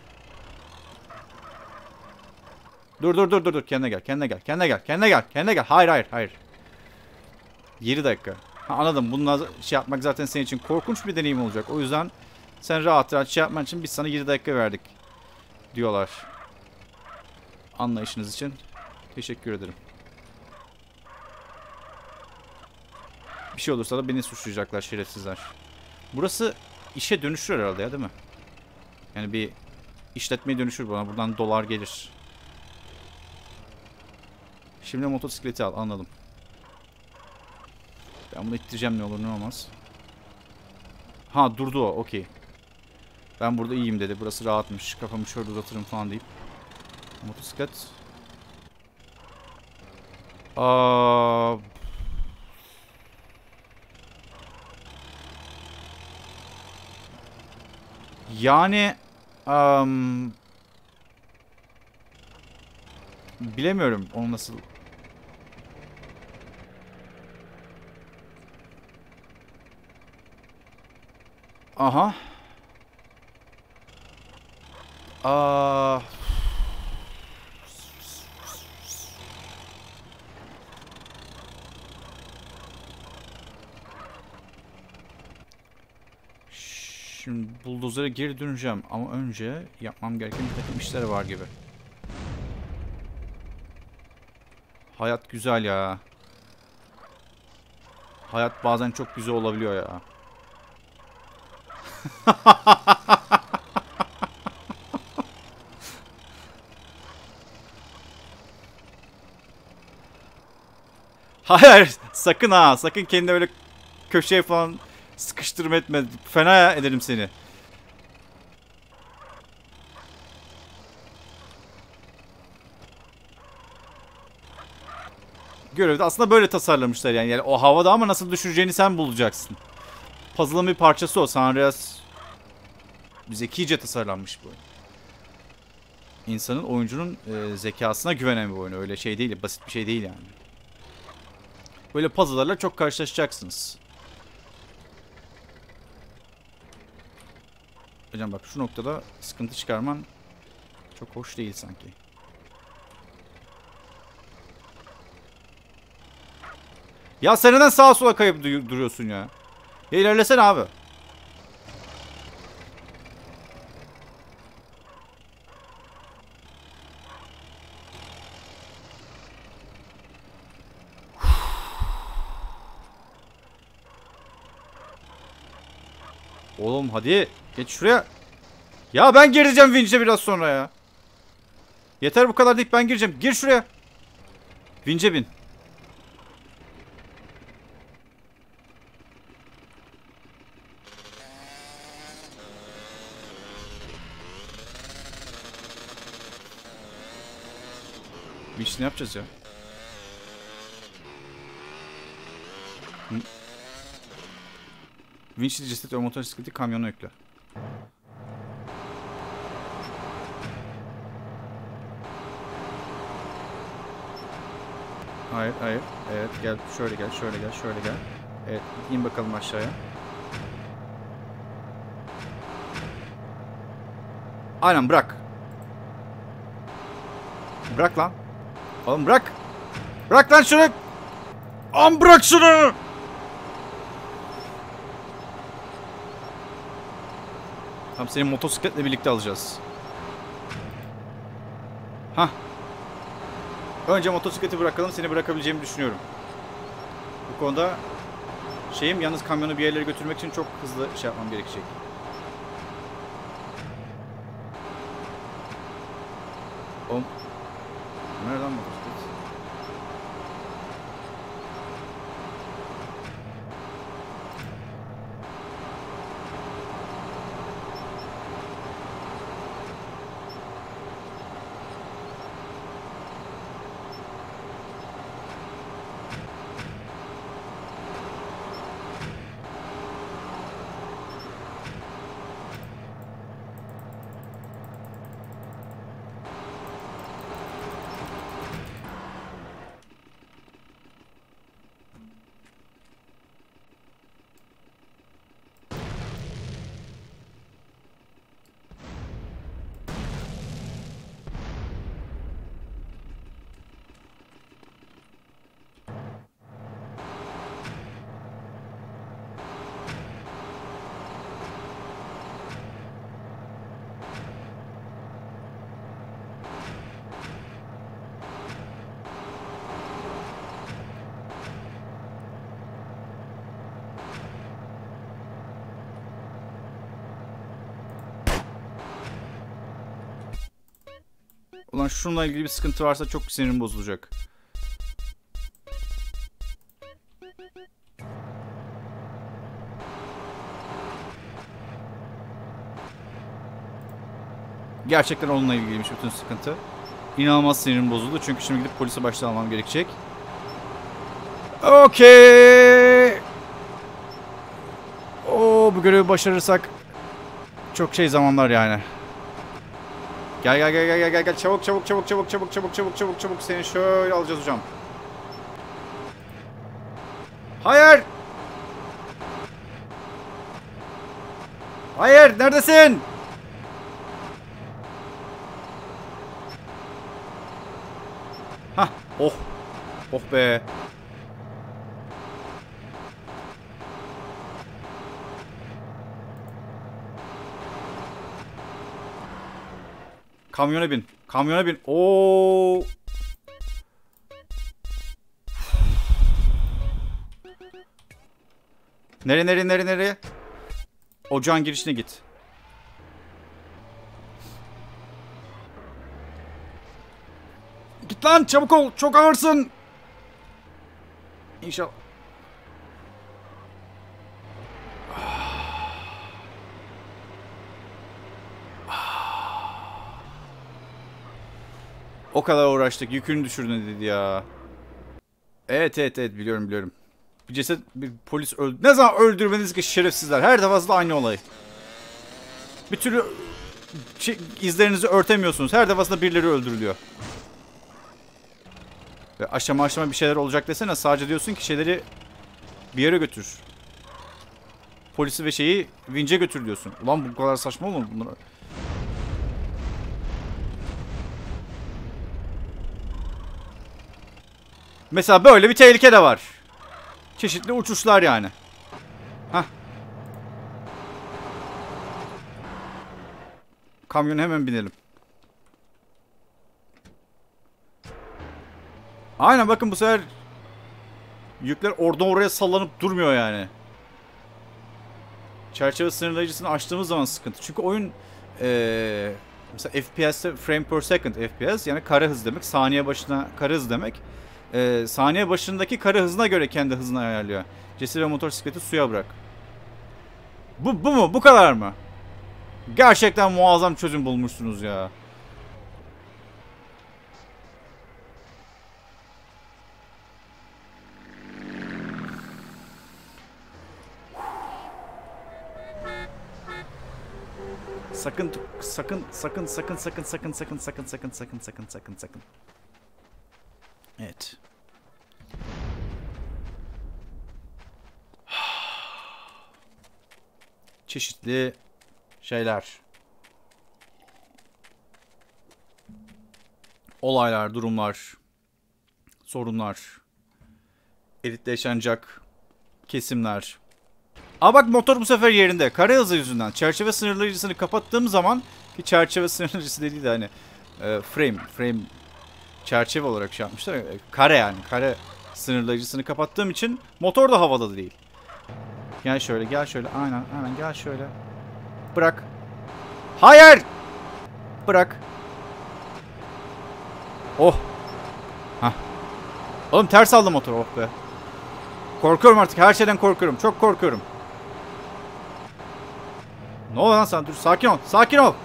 Dur dur dur dur dur kendine gel kendine gel kendine gel kendine gel kendine gel hayır hayır hayır. yedi dakika. Ha, anladım. Bununla şey yapmak zaten senin için korkunç bir deneyim olacak. O yüzden sen rahat rahat şey yapman için biz sana yedi dakika verdik diyorlar. Anlayışınız için teşekkür ederim. Bir şey olursa da beni suçlayacaklar şerefsizler. Burası işe dönüşür herhalde ya, değil mi? Yani bir işletmeye dönüşür bana. Buradan dolar gelir. Şimdi motosikleti al. Anladım. Ben bunu ittireceğim, ne olur ne olmaz. Ha, durdu o. Okey. Ben burada iyiyim dedi. Burası rahatmış. Kafamı şöyle uzatırım falan deyip. Motosiklet. Aa... Yani... Um... Bilemiyorum onu nasıl... Aha. Aa. Şimdi buldozere geri döneceğim ama önce yapmam gereken bir takım işler var gibi. Hayat güzel ya. Hayat bazen çok güzel olabiliyor ya. Hayır, sakın ha, sakın kendine öyle köşeye falan sıkıştırma etme. Fena ederim seni. Görevde aslında böyle tasarlamışlar yani. Yani o havada ama nasıl düşüreceğini sen bulacaksın. Puzzle'ın bir parçası o. San Andreas zekice tasarlanmış bu oyun. İnsanın, oyuncunun e, zekasına güvenen bir oyun. Öyle şey değil, basit bir şey değil yani. Böyle puzzle'larla çok karşılaşacaksınız. Hocam bak, şu noktada sıkıntı çıkarman çok hoş değil sanki. Ya sen neden sağa sola kayıp duruyorsun ya? Ya ilerlesene abi. Oğlum hadi geç şuraya. Ya ben gireceğim vinçe biraz sonra ya. Yeter bu kadar deyip ben gireceğim. Gir şuraya. Vinçe bin. Vinç ne yapacağız ya? Hı? Vinçli ceset ve motosikleti kamyona yükle. Hayır, hayır. Evet, gel. Şöyle gel, şöyle gel, şöyle gel. Evet, in bakalım aşağıya. Aynen, bırak. Bırak lan. Oğlum bırak. Bırak lan şunu. Am bırak şunu. Tamam, seni motosikletle birlikte alacağız. Hah. Önce motosikleti bırakalım, seni bırakabileceğimi düşünüyorum. Bu konuda şeyim, yalnız kamyonu bir yerlere götürmek için çok hızlı şey yapmam gerekecek. Oğlum. Nereden motosiklet? Ulan şununla ilgili bir sıkıntı varsa çok sinirim bozulacak. Gerçekten onunla ilgiliymiş bütün sıkıntı. İnanılmaz sinirim bozuldu çünkü şimdi gidip polise başta almam gerekecek. Okey. Oo, bu görevi başarırsak çok şey zamanlar yani. Gel gel gel gel gel gel çabuk çabuk çabuk çabuk çabuk çabuk çabuk çabuk çabuk seni şöyle alacağız hocam. Hayır. Hayır, neredesin? Hah, oh. Oh be. Kamyona bin. Kamyona bin. Oo. Nere nere nere nere? Ocağın girişine git. Git lan, çabuk ol. Çok ağırsın. İnşallah. O kadar uğraştık. Yükünü düşürdün dedi ya. Evet evet evet biliyorum biliyorum. Bir ceset, bir polis öldü. Ne zaman öldürmeniz ki şerefsizler. Her defasında aynı olay. Bir türlü şey, izlerinizi örtemiyorsunuz. Her defasında birileri öldürülüyor. Ve aşama aşama bir şeyler olacak desene. Sadece diyorsun ki şeyleri bir yere götür. Polisi ve şeyi vince götür diyorsun. Ulan bu kadar saçma olur mu bunlar? Mesela böyle bir tehlike de var. Çeşitli uçuşlar yani. Hah. Kamyona hemen binelim. Aynen, bakın bu sefer yükler oradan oraya sallanıp durmuyor yani. Çerçeve sınırlayıcısını açtığımız zaman sıkıntı. Çünkü oyun ee, mesela F P S'te frame per second F P S yani kare hız demek. Saniye başına kare hız demek. Ee, saniye başındaki kare hızına göre kendi hızını ayarlıyor. Cesur ve motosikleti suya bırak. Bu, bu mu? Bu kadar mı? Gerçekten muazzam çözüm bulmuşsunuz ya. Sakın sakın sakın sakın sakın sakın sakın sakın sakın sakın sakın sakın sakın. Evet. Çeşitli şeyler. Olaylar, durumlar, sorunlar. Editle yaşanacak kesimler. Aa bak, motor bu sefer yerinde. Kare hızı yüzünden. Çerçeve sınırlayıcısını kapattığım zaman, ki çerçeve sınırlayıcısı dediği de hani e, frame, frame çerçeve olarak şey yapmışlar. E, kare yani. Kare sınırlayıcısını kapattığım için motor da havada değil. Gel şöyle, gel şöyle. Aynen, aynen. Gel şöyle. Bırak. Hayır! Bırak. Oh. Hah. Oğlum ters aldı motor. Oh be. Korkuyorum artık. Her şeyden korkuyorum. Çok korkuyorum. Ne oluyor lan sen? Dur, sakin ol. Sakin ol.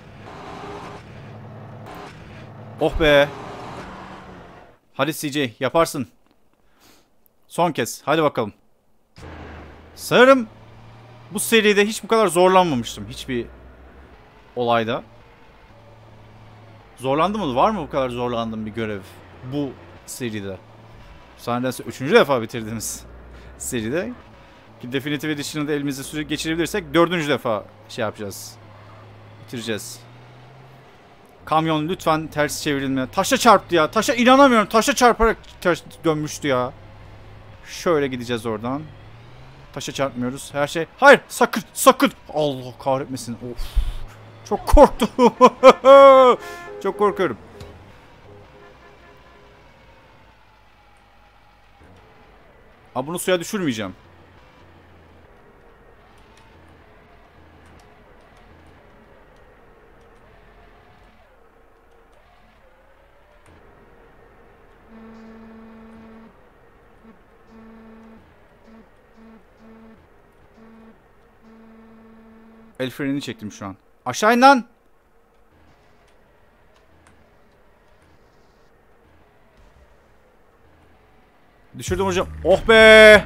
Oh be. Hadi C J, yaparsın. Son kez. Hadi bakalım. Sanırım bu seride hiç bu kadar zorlanmamıştım. Hiçbir olayda. Zorlandı mı? Var mı bu kadar zorlandığım bir görev bu seride? Sanırım üçüncü defa bitirdiğimiz seride. Ki Definitive Edition'da elimizde süre geçirebilirsek dördüncü defa şey yapacağız. Bitireceğiz. Kamyon lütfen ters çevrilme. Taşa çarptı ya. Taşa inanamıyorum. Taşa çarparak ters dönmüştü ya. Şöyle gideceğiz oradan. Taşa çarpmıyoruz. Her şey. Hayır, sakın sakın. Allah kahretmesin. Of. Çok korktum. Çok korkuyorum. Aa, bunu suya düşürmeyeceğim. El frenini çektim şu an. Aşağı in lan. Düşürdüm hocam. Oh be.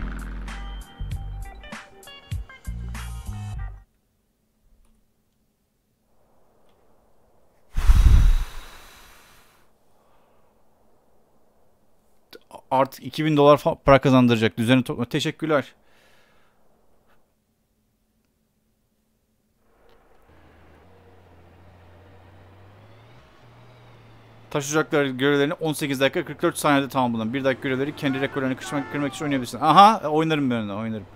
Artık iki bin dolar para kazandıracak. Düzeni topla. Teşekkürler. Taş ocakları görevlerini on sekiz dakika kırk dört saniyede tamamladın. Bir dakika görevleri kendi rekorlarını kırmak, kırmak için oynayabilirsin. Aha, oynarım ben onu, oynarım.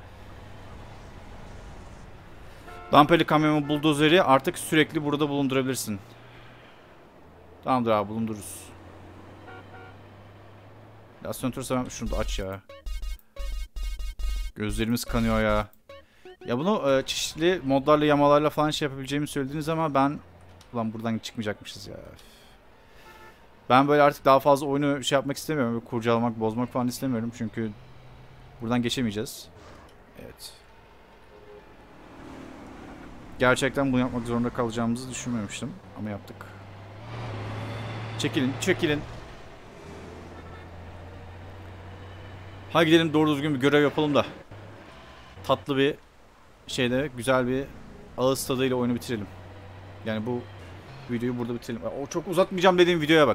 Dampeli kamyonu buldozeri artık sürekli burada bulundurabilirsin. Tamamdır abi, bulundururuz. Lasyonatör seven şunu da aç ya. Gözlerimiz kanıyor ya. Ya bunu e, çeşitli modlarla, yamalarla falan şey yapabileceğimi söylediniz ama ben... Ulan buradan çıkmayacakmışız ya. Ben böyle artık daha fazla oyunu şey yapmak istemiyorum. Böyle kurcalamak, bozmak falan istemiyorum. Çünkü buradan geçemeyeceğiz. Evet. Gerçekten bunu yapmak zorunda kalacağımızı düşünmemiştim. Ama yaptık. Çekilin, çekilin. Hadi gidelim doğru düzgün bir görev yapalım da. Tatlı bir şeyde, güzel bir ağız tadıyla oyunu bitirelim. Yani bu videoyu burada bitirelim. O çok uzatmayacağım dediğim videoya bak.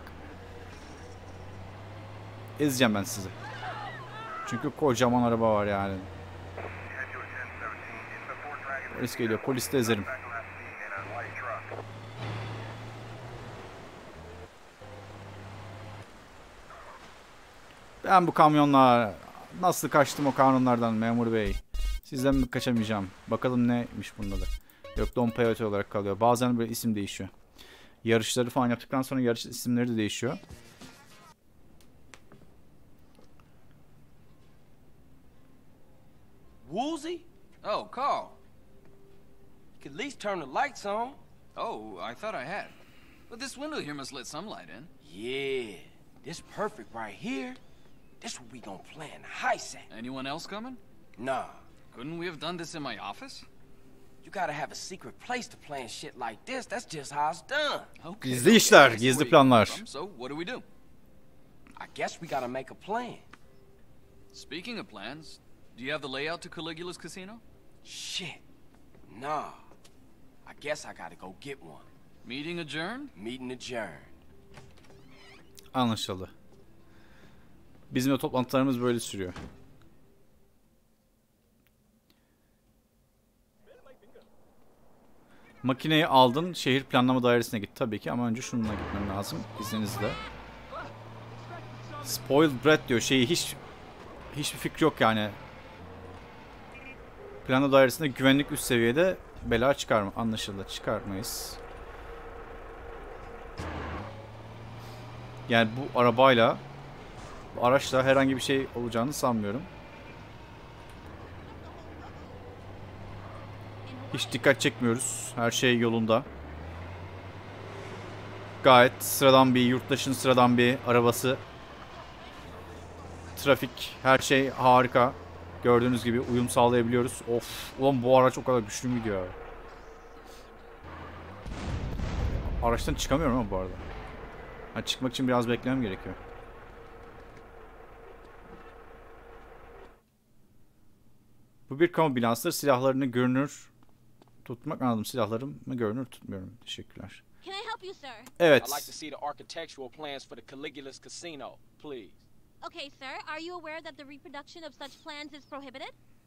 Ezeceğim ben sizi. Çünkü kocaman araba var yani. Polis geliyor. Polis de ezerim. Ben bu kamyonla nasıl kaçtım o kanunlardan memur bey? Sizden mi kaçamayacağım? Bakalım neymiş bunda da. Yok, Don Peyote olarak kalıyor. Bazen böyle isim değişiyor. Yarışları falan yaptıktan sonra yarış isimleri de değişiyor. Woolsey? Oh, Carl. You could at least turn the lights on. Oh, I thought I had. But this window here must let some light in. Yeah, this perfect right here. This what we gonna plan the heist at. Anyone else coming? Nah. Couldn't we have done this in my office? You gotta have a secret place to plan shit like this. That's just how it's done. Okay, Gizli işler, okay, I see gizli where you're planlar. coming from. So, what do we do? I guess we gotta make a plan. Speaking of plans, do you have the layout to Caligula's casino? Shit. Nah. I guess I gotta go get one. Meeting adjourned? Meeting adjourned. Anlaşıldı. Bizim de toplantılarımız böyle sürüyor. Makineyi aldın, şehir planlama dairesine git tabii ki ama önce şununla gitmem lazım izninizle. Spoiled Brat diyor, şeyi hiç hiçbir fikri yok yani. Planlama dairesinde güvenlik üst seviyede, bela çıkar mı? Anlaşıldı, çıkarmayız. Yani bu arabayla, bu araçla herhangi bir şey olacağını sanmıyorum. Hiç dikkat çekmiyoruz. Her şey yolunda. Gayet sıradan bir yurttaşın sıradan bir arabası. Trafik, her şey harika. Gördüğünüz gibi uyum sağlayabiliyoruz. Of, ulan bu araç o kadar güçlü mü gidiyor? Araçtan çıkamıyorum ama bu arada. Ha, çıkmak için biraz beklemem gerekiyor. Bu bir kamu binasıdır. Silahlarını görünür tutmak, anladım. Silahlarımı görünür tutmuyorum. Teşekkürler. Can I help you, sir? Evet. I'd like to see the architectural plans for the Caligula's casino, please. Okay, sir. Are you aware that the reproduction of such plans is prohibited?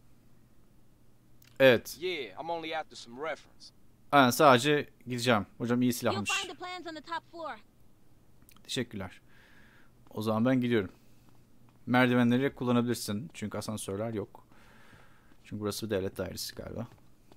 Evet. Yeah, I'm only after some reference. Yani sadece gideceğim. Hocam iyi You'll silahmış. find the plans on the top floor. Teşekkürler. O zaman ben gidiyorum. Merdivenleri kullanabilirsin. Çünkü asansörler yok. Çünkü burası bir devlet dairesi galiba.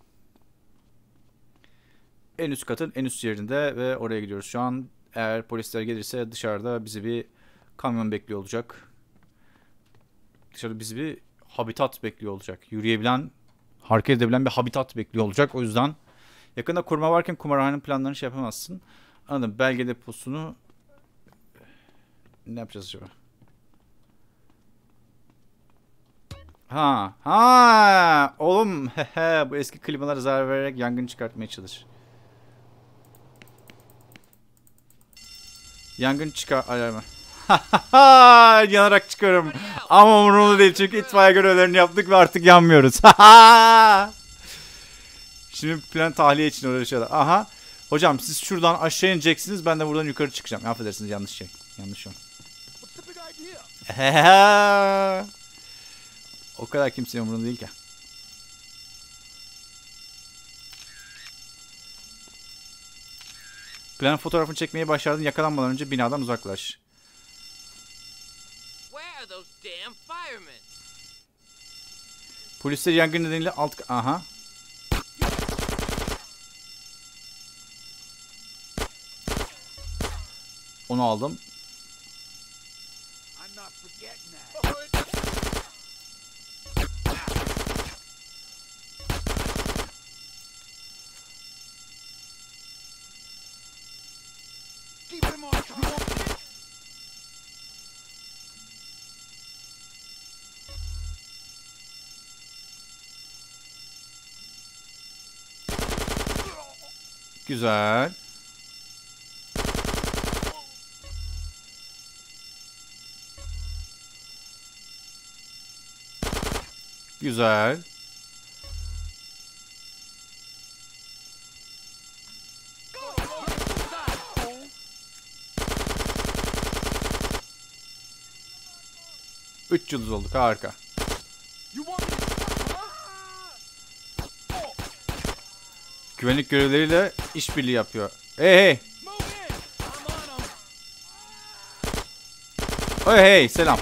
En üst katın en üst yerinde ve oraya gidiyoruz. Şu an eğer polisler gelirse dışarıda bizi bir kamyon bekliyor olacak. Dışarıda bizi bir habitat bekliyor olacak. Yürüyebilen, hareket edebilen bir habitat bekliyor olacak. O yüzden yakında kurma varken kumarhanenin planlarını şey yapamazsın. Anladım. Belge deposunu ne yapacağız acaba? Ha. Ha. Oğlum bu eski klimalara zarar vererek yangın çıkartmaya çalış. Yangın çıkar alarmı. Yanarak çıkıyorum. Ama umurumda değil çünkü itfaiye görevlerini yaptık ve artık yanmıyoruz. Şimdi plan tahliye için uğraşıyorlar. Aha. Hocam siz şuradan aşağı ineceksiniz. Ben de buradan yukarı çıkacağım. Affedersiniz, yanlış şey. Yanlış yol. O kadar kimsenin umurunda değil ki. Planın fotoğrafını çekmeyi başardın. Yakalanmadan önce binadan uzaklaş. Polisler yangın nedeniyle alt... Aha. Onu aldım. Güzel. Güzel. Üç yıldız olduk, harika. Güvenlik görevleriyle işbirliği yapıyor. Hey hey. Hey hey, selam.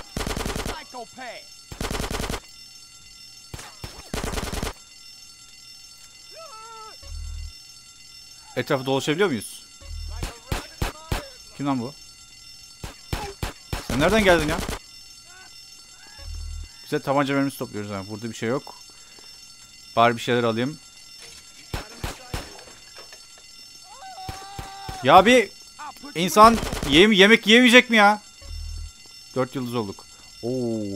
Etrafı dolaşabiliyor muyuz? Kim lan bu? Sen nereden geldin ya? Güzel tabanca mermisi topluyoruz ha. Burada bir şey yok. Bari bir şeyler alayım. Ya bir insan yem yemek yiyemeyecek mi ya? Dört yıldız olduk. Oo.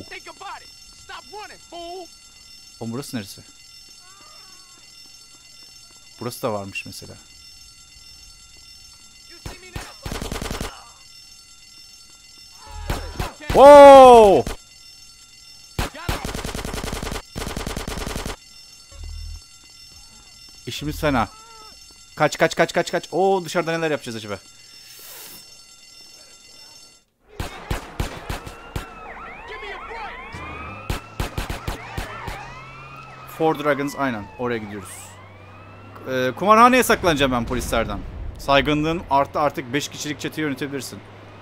Oğlum burası neresi? Burası da varmış mesela. Wow! İşimiz fena. Kaç kaç kaç kaç kaç. Oo, dışarıda neler yapacağız acaba? Four Dragons, aynen oraya gidiyoruz. Ee, kumarhaneye saklanacağım ben polislerden. Saygınlığın arttı, artık beş kişilik çeteyi yönetebilirsin.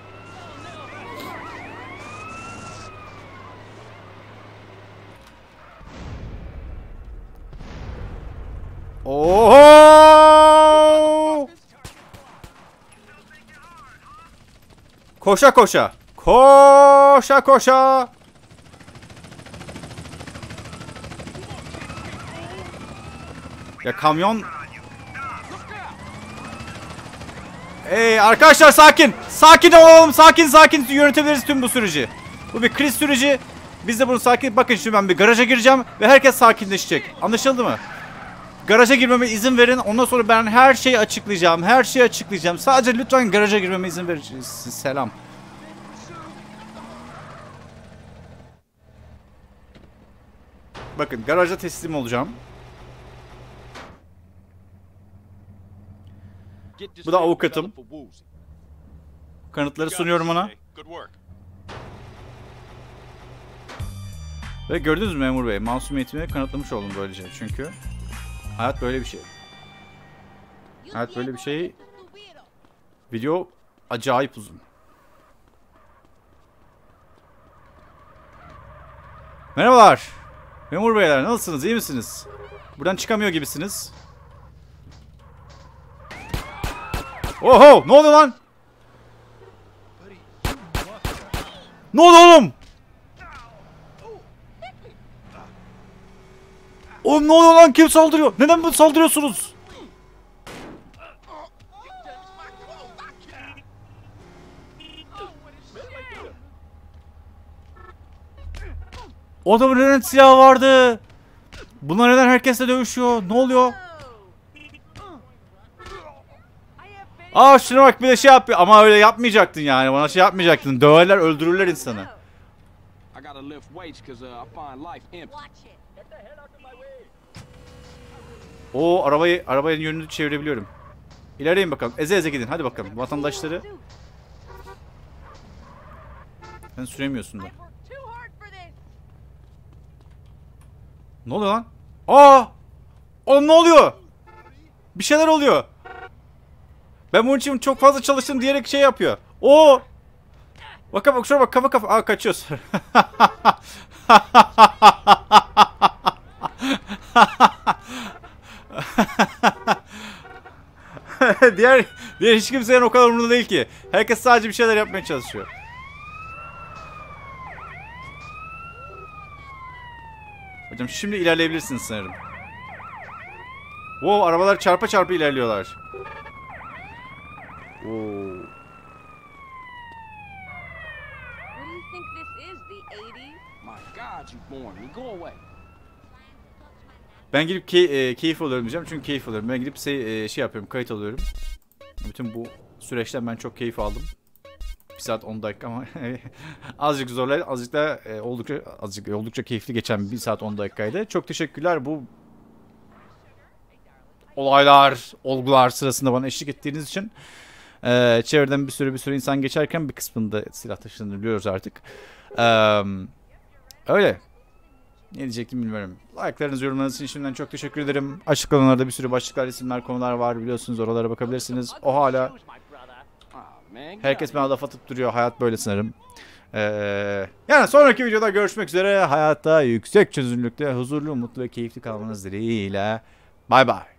Oho! Koşa koşa. Koşa koşa. Ya kamyon. Hey arkadaşlar, sakin. Sakin olalım. Sakin sakin yönetebiliriz tüm bu süreci. Bu bir kriz süreci. Biz de bunu sakin. Bakın şimdi ben bir garaja gireceğim ve herkes sakinleşecek. Anlaşıldı mı? Garaja girmeme izin verin. Ondan sonra ben her şeyi açıklayacağım. Her şeyi açıklayacağım. Sadece lütfen garaja girmeme izin verin. Selam. Bakın garaja teslim olacağım. Bu da avukatım. Kanıtları sunuyorum ona. Ve gördünüz mü memur bey? Masumiyetimi kanıtlamış oldum böylece. Çünkü hayat böyle bir şey. Hayat böyle bir şey. Video acayip uzun. Merhabalar. Memur beyler, nasılsınız? İyi misiniz? Buradan çıkamıyor gibisiniz. Oho! Ne oluyor lan? Ne oluyor oğlum? Oğlum ne oluyor lan? Kim saldırıyor? Neden bu saldırıyorsunuz? O adamın neden silahı vardı? Bunlar neden herkesle dövüşüyor? Ne oluyor? Aa şuna bak bir de şey yapıyor. Ama öyle yapmayacaktın yani. Bana şey yapmayacaktın. Döverler, öldürürler insanı. I gotta lift weights because uh, I find life empty. O arabayı arabanın yönünü çevirebiliyorum. İlerleyin bakalım. Eze eze gidin. Hadi bakalım. Vatandaşları. Sen süremiyorsun da. Ne oluyor lan? Aa! Oğlum ne oluyor? Bir şeyler oluyor. Ben bunun için çok fazla çalıştım diyerek şey yapıyor. Oo! Bak bak şuna bak kafa kafa. Aa kaçıyoruz. diğer diğer hiç kimsenin o kadar umurunda değil ki. Herkes sadece bir şeyler yapmaya çalışıyor. Hocam şimdi ilerleyebilirsiniz sanırım. Wow, arabalar çarpa çarpa ilerliyorlar. Oo. Ben gidip key, e, keyif alıyorum diyeceğim çünkü keyif alıyorum. Ben gidip şey, e, şey yapıyorum, kayıt alıyorum. Bütün bu süreçten ben çok keyif aldım. bir saat on dakika ama azıcık zorlaydı, azıcık da e, oldukça azıcık oldukça keyifli geçen bir saat on dakikaydı. Çok teşekkürler bu olaylar, olgular sırasında bana eşlik ettiğiniz için. Ee, çevreden bir sürü bir sürü insan geçerken bir kısmında silah taşıdığını biliyoruz artık. Ee, öyle. Ne diyecektim bilmiyorum. Like'larınız, yorumlarınız için şimdiden çok teşekkür ederim. Açıklamalarda bir sürü başlıklar, isimler, konular var. Biliyorsunuz oralara bakabilirsiniz. O hala herkes bana laf atıp duruyor. Hayat böyle sanırım. Ee, yani sonraki videoda görüşmek üzere. Hayatta yüksek çözünürlükte huzurlu, mutlu ve keyifli kalmanız dileğiyle. Bye bye.